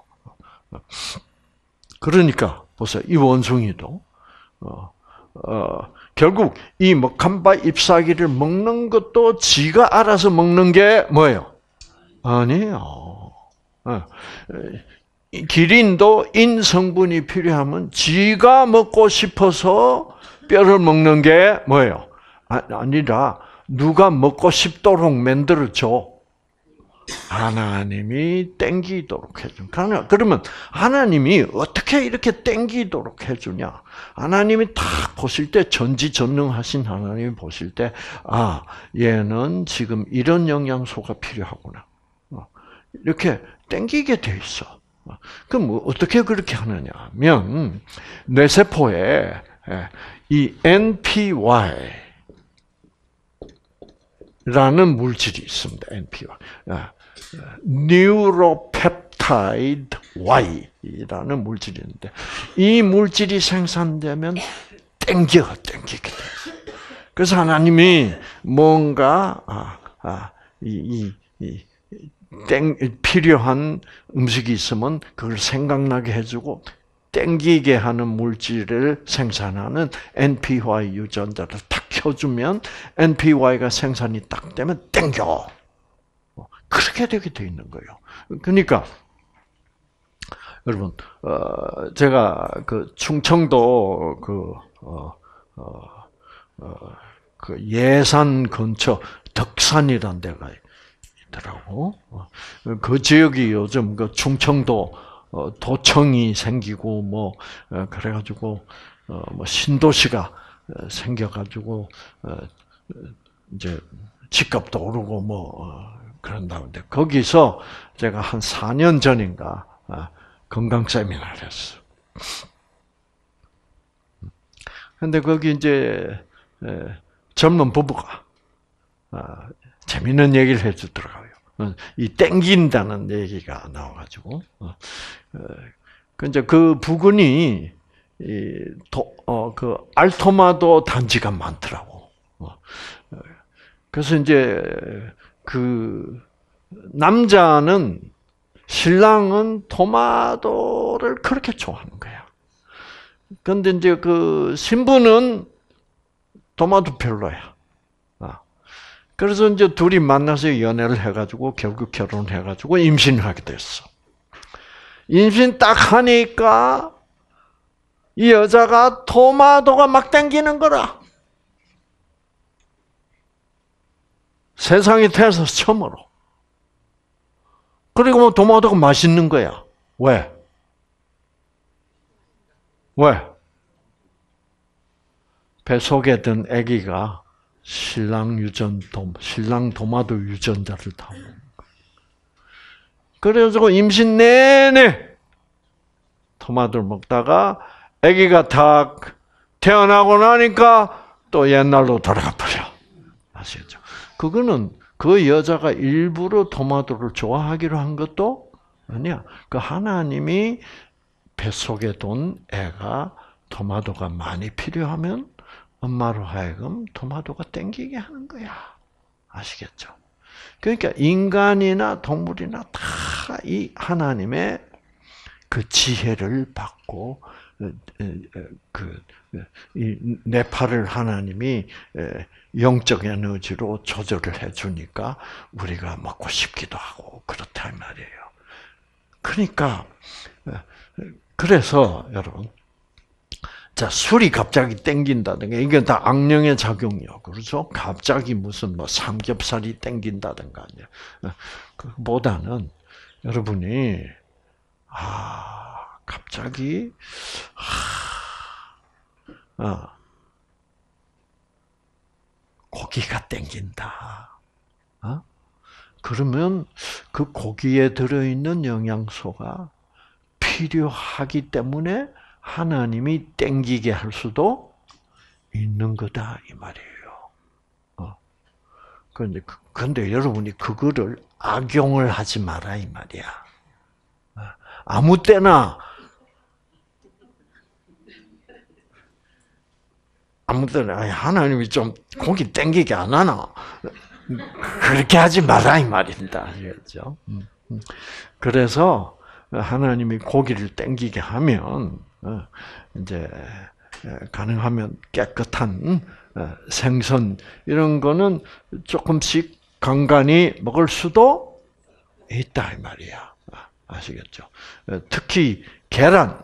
그러니까 보세요. 이 원숭이도 어, 어, 결국 이 먹한바 잎사귀를 먹는 것도 지가 알아서 먹는 게 뭐예요? 아니에요. 어. 기린도 인 성분이 필요하면 지가 먹고 싶어서 뼈를 먹는 게 뭐예요? 아니라 누가 먹고 싶도록 만들어줘. 하나님이 땡기도록 해준. 그러면 하나님이 어떻게 이렇게 땡기도록 해주냐? 하나님이 딱 보실 때 전지전능하신 하나님이 보실 때, 아, 얘는 지금 이런 영양소가 필요하구나. 이렇게 땡기게 돼 있어. 그럼 뭐 어떻게 그렇게 하느냐면 뇌세포에 이 엔피와이 라는 물질이 있습니다. 엔피와이. Neuropeptide Y라는 물질이 있는데 이 물질이 생산되면 땡겨, 땡기게 돼. 그래서 하나님이 뭔가 아, 아, 이, 이, 이 땡, 필요한 음식이 있으면 그걸 생각나게 해주고 땡기게 하는 물질을 생산하는 엔피와이 유전자를 탁 켜주면 엔피와이가 생산이 딱 되면 땡겨. 그렇게 되게 돼 있는 거예요. 그러니까 여러분, 어, 제가 그 충청도 그, 어, 어, 어, 그 예산 근처 덕산이라는 데가 있더라고. 그 지역이 요즘 그 충청도 어, 도청이 생기고 뭐 어, 그래가지고 어, 뭐 신도시가 생겨가지고 어, 이제 집값도 오르고 뭐 어, 그런다는데 거기서 제가 한 사 년 전인가 어, 건강 세미나를 했어. 근데 거기 이제 에, 젊은 부부가 어, 재밌는 얘기를 해주더라고요. 이 땡긴다는 얘기가 나와가지고, 어, 그 이제 그 부근이 이 도, 어, 그 알토마도 단지가 많더라고. 어, 그래서 이제 그 남자는 신랑은 토마토를 그렇게 좋아하는 거야. 그런데 이제 그 신부는 토마토 별로야. 그래서 이제 둘이 만나서 연애를 해가지고 결국 결혼해가지고 임신을 하게 됐어. 임신 딱 하니까 이 여자가 토마토가 막 땡기는 거라. 세상에 태어나서 처음으로. 그리고 뭐 토마토가 맛있는 거야. 왜? 왜? 뱃속에 든 아기가 신랑 유전, 신랑 토마토 유전자를 다 먹는 거예요. 그래가지고 임신 내내 토마토를 먹다가 아기가 다 태어나고 나니까 또 옛날로 돌아가 버려. 아시겠죠? 그거는 그 여자가 일부러 토마토를 좋아하기로 한 것도 아니야. 그 하나님이 뱃속에 둔 애가 토마토가 많이 필요하면 엄마로 하여금 토마토가 땡기게 하는 거야. 아시겠죠? 그러니까 인간이나 동물이나 다 이 하나님의 그 지혜를 받고 그 이 뇌파를 하나님이 영적 에너지로 조절을 해주니까 우리가 먹고 싶기도 하고 그렇다 이 말이에요. 그러니까 그래서 여러분. 자, 술이 갑자기 땡긴다든가, 이게 다 악령의 작용이요. 그렇죠? 갑자기 무슨 뭐 삼겹살이 땡긴다든가, 그보다는 여러분이, 아, 갑자기, 아, 고기가 땡긴다. 어? 그러면 그 고기에 들어있는 영양소가 필요하기 때문에 하나님이 땡기게 할 수도 있는 거다 이 말이에요. 어. 그런데 근데 여러분이 그거를 악용을 하지 마라 이 말이야. 아무 때나 아무 때나 하나님이 좀 고기 땡기게 안 하나? 그렇게 하지 마라 이 말입니다. 알겠죠? 그래서 하나님이 고기를 땡기게 하면 이제 가능하면 깨끗한 생선 이런 거는 조금씩 간간히 먹을 수도 있다 이 말이야. 아시겠죠? 특히 계란.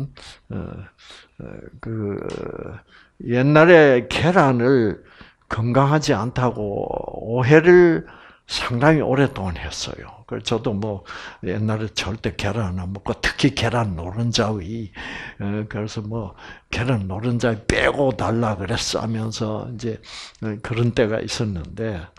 그 옛날에 계란을 건강하지 않다고 오해를 상당히 오랫동안 했어요. 그래서 저도 뭐 옛날에 절대 계란 안 먹고 특히 계란 노른자위 그래서 뭐 계란 노른자위 빼고 달라 그랬어 하면서 이제 그런 때가 있었는데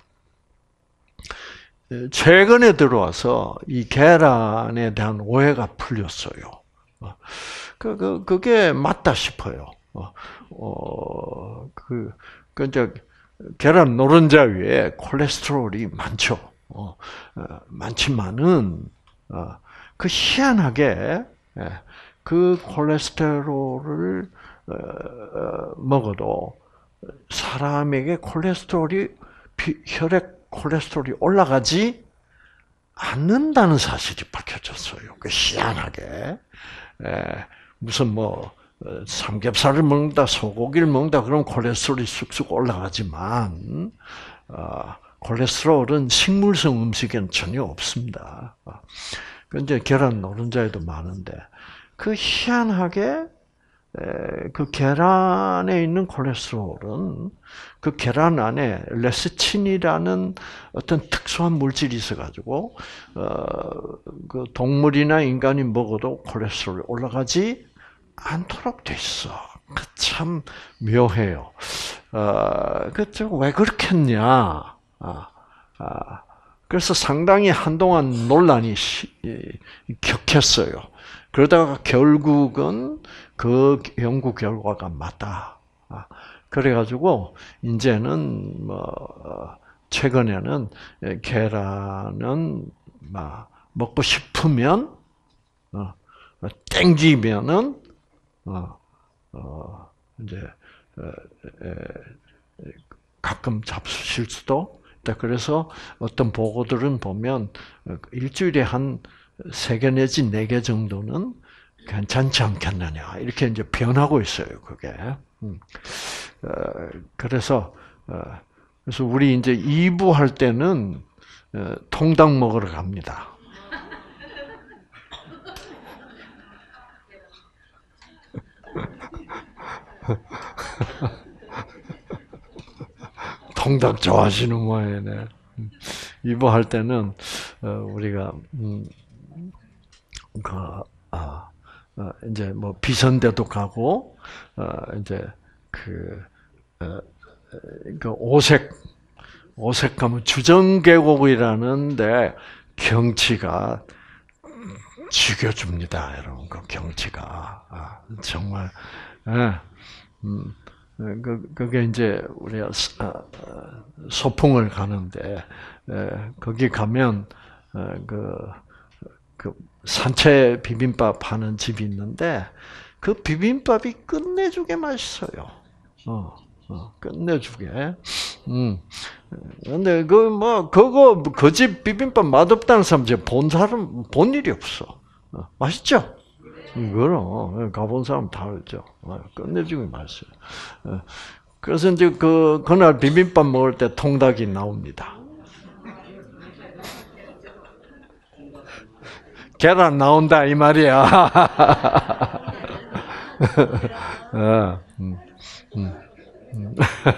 최근에 들어와서 이 계란에 대한 오해가 풀렸어요. 그, 그, 그게 맞다 싶어요. 어, 어 그, 그, 이제, 계란 노른자 위에 콜레스테롤이 많죠. 어, 어, 많지만은, 어, 그 희한하게, 예, 그 콜레스테롤을, 어, 어, 먹어도 사람에게 콜레스테롤이, 피, 혈액 콜레스테롤이 올라가지 않는다는 사실이 밝혀졌어요. 그 희한하게. 예, 무슨 뭐 삼겹살을 먹는다, 소고기를 먹는다, 그럼 콜레스테롤이 쑥쑥 올라가지만 어, 콜레스테롤은 식물성 음식에는 전혀 없습니다. 어, 이제 계란 노른자에도 많은데 그 희한하게 에, 그 계란에 있는 콜레스테롤은 그 계란 안에 레시틴이라는 어떤 특수한 물질이 있어가지고 어, 그 동물이나 인간이 먹어도 콜레스테롤이 올라가지 않도록 돼 있어. 그 참 묘해요. 어, 그왜 그렇겠냐? 아, 아, 그래서 상당히 한동안 논란이 시, 격했어요. 그러다가 결국은 그 연구 결과가 맞다. 그래가지고 이제는 뭐 최근에는 계란은 먹고 싶으면 땡기면은 이제 가끔 잡수실 수도 있다. 그래서 어떤 보고들은 보면 일주일에 한 세 개 내지 네 개 정도는 괜찮지 않겠느냐. 이렇게 이제 변하고 있어요, 그게. 그래서, 그래서 우리 이제 이 부 할 때는 통닭 먹으러 갑니다. 통닭 좋아하시는 모양이네. 이 부 할 때는 우리가 그 아, 이제 뭐 비선대도 가고 이제 그, 그 오색 오색 가면 주정계곡이라는데 경치가 죽여줍니다, 여러분. 그 경치가 아, 정말. 예, 음, 그, 그게 이제 우리가 소풍을 가는데, 거기 가면, 그, 그, 산채 비빔밥 하는 집이 있는데, 그 비빔밥이 끝내주게 맛있어요. 어, 어, 끝내주게. 음. 근데 그, 뭐, 그거, 그 집 비빔밥 맛없다는 사람 이제 본 사람, 본 일이 없어. 어, 맛있죠? 그럼 가본 사람 다 알죠. 끝내주기 맛있어요. 그래서 이제 그 그날 비빔밥 먹을 때 통닭이 나옵니다. 계란 나온다 이 말이야. 어, 음, 음, 음.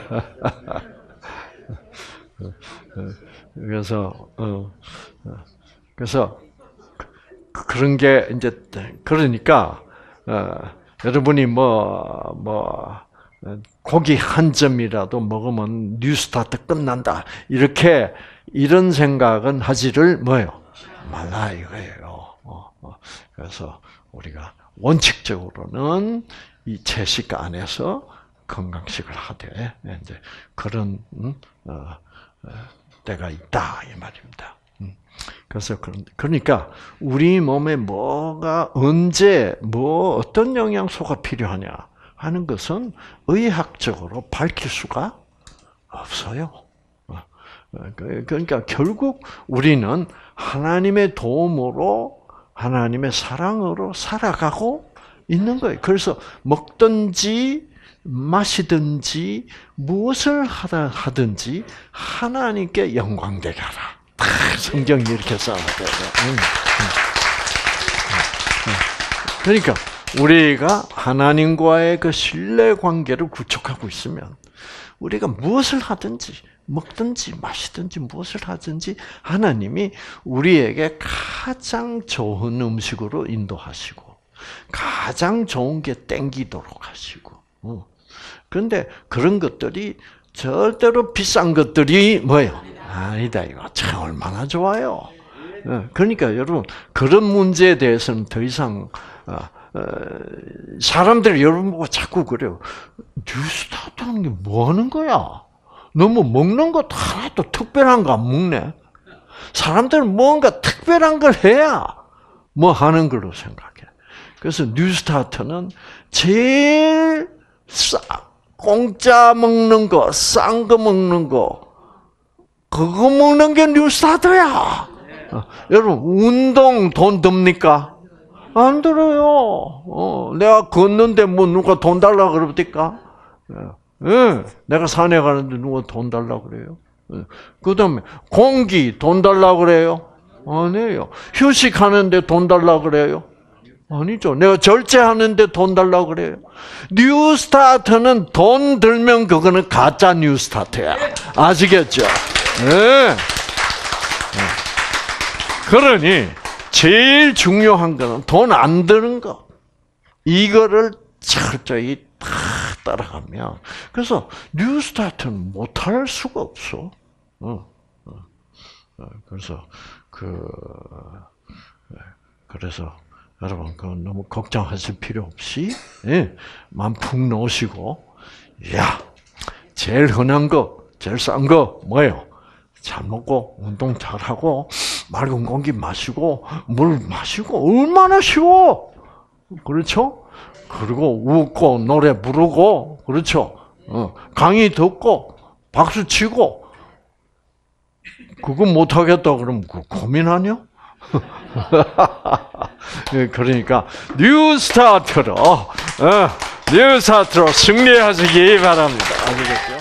그래서 어, 그래서 그런 게 이제 그러니까 어, 여러분이 뭐 뭐 고기 한 점이라도 먹으면 뉴스타트 끝난다. 이렇게 이런 생각은 하지를 뭐요? 말라 이거예요. 그래서 우리가 원칙적으로는 이 채식 안에서 건강식을 하되 이제 그런 어, 때가 있다 이 말입니다. 그래서 그러니까 우리 몸에 뭐가 언제 뭐 어떤 영양소가 필요하냐 하는 것은 의학적으로 밝힐 수가 없어요. 그러니까 결국 우리는 하나님의 도움으로 하나님의 사랑으로 살아가고 있는 거예요. 그래서 먹든지 마시든지 무엇을 하든지 하나님께 영광되게 하라. 성경이 이렇게 써놨대요. 그러니까 우리가 하나님과의 그 신뢰 관계를 구축하고 있으면 우리가 무엇을 하든지 먹든지 마시든지 무엇을 하든지 하나님이 우리에게 가장 좋은 음식으로 인도하시고 가장 좋은 게 땡기도록 하시고. 그런데 그런 것들이 절대로 비싼 것들이 뭐예요? 아니다 이거 참 얼마나 좋아요. 그러니까 여러분 그런 문제에 대해서는 더 이상 사람들이 여러분 보고 자꾸 그래요. 뉴스타트 하는 게 뭐 하는 거야? 너무 먹는 것 하나도 특별한 거 안 먹네. 사람들은 뭔가 특별한 걸 해야 뭐 하는 걸로 생각해. 그래서 뉴스타트는 제일 싸, 공짜 먹는 거, 싼 거 먹는 거, 그거 먹는 게 뉴스타트야. 어, 여러분 운동 돈 듭니까? 안 들어요. 어, 내가 걷는데 뭐 누가 돈 달라 그럽니까? 예, 내가 산에 가는데 누가 돈 달라 그래요? 예. 그 다음에 공기 돈 달라 그래요? 아니에요. 휴식하는데 돈 달라 그래요? 아니죠. 내가 절제하는데 돈 달라 그래요? 뉴스타트는 돈 들면 그거는 가짜 뉴스타트야. 아시겠죠? 네. 그러니 제일 중요한 거는 돈 안 드는 거. 이거를 철저히 다 따라가면 그래서 뉴스타트는 못할 수가 없어. 어, 어. 그래서 그 그래서 여러분 그 너무 걱정하실 필요 없이 예, 마음 푹 놓으시고 야 제일 흔한 거 제일 싼 거 뭐예요? 잘 먹고 운동 잘 하고 맑은 공기 마시고 물 마시고 얼마나 쉬워. 그렇죠? 그리고 웃고 노래 부르고 그렇죠? 어, 강의 듣고 박수 치고 그거 못 하겠다 그러면 그 고민하냐? 그러니까 뉴스타트로 어, 뉴스타트로 승리하시기 바랍니다. 아시겠죠?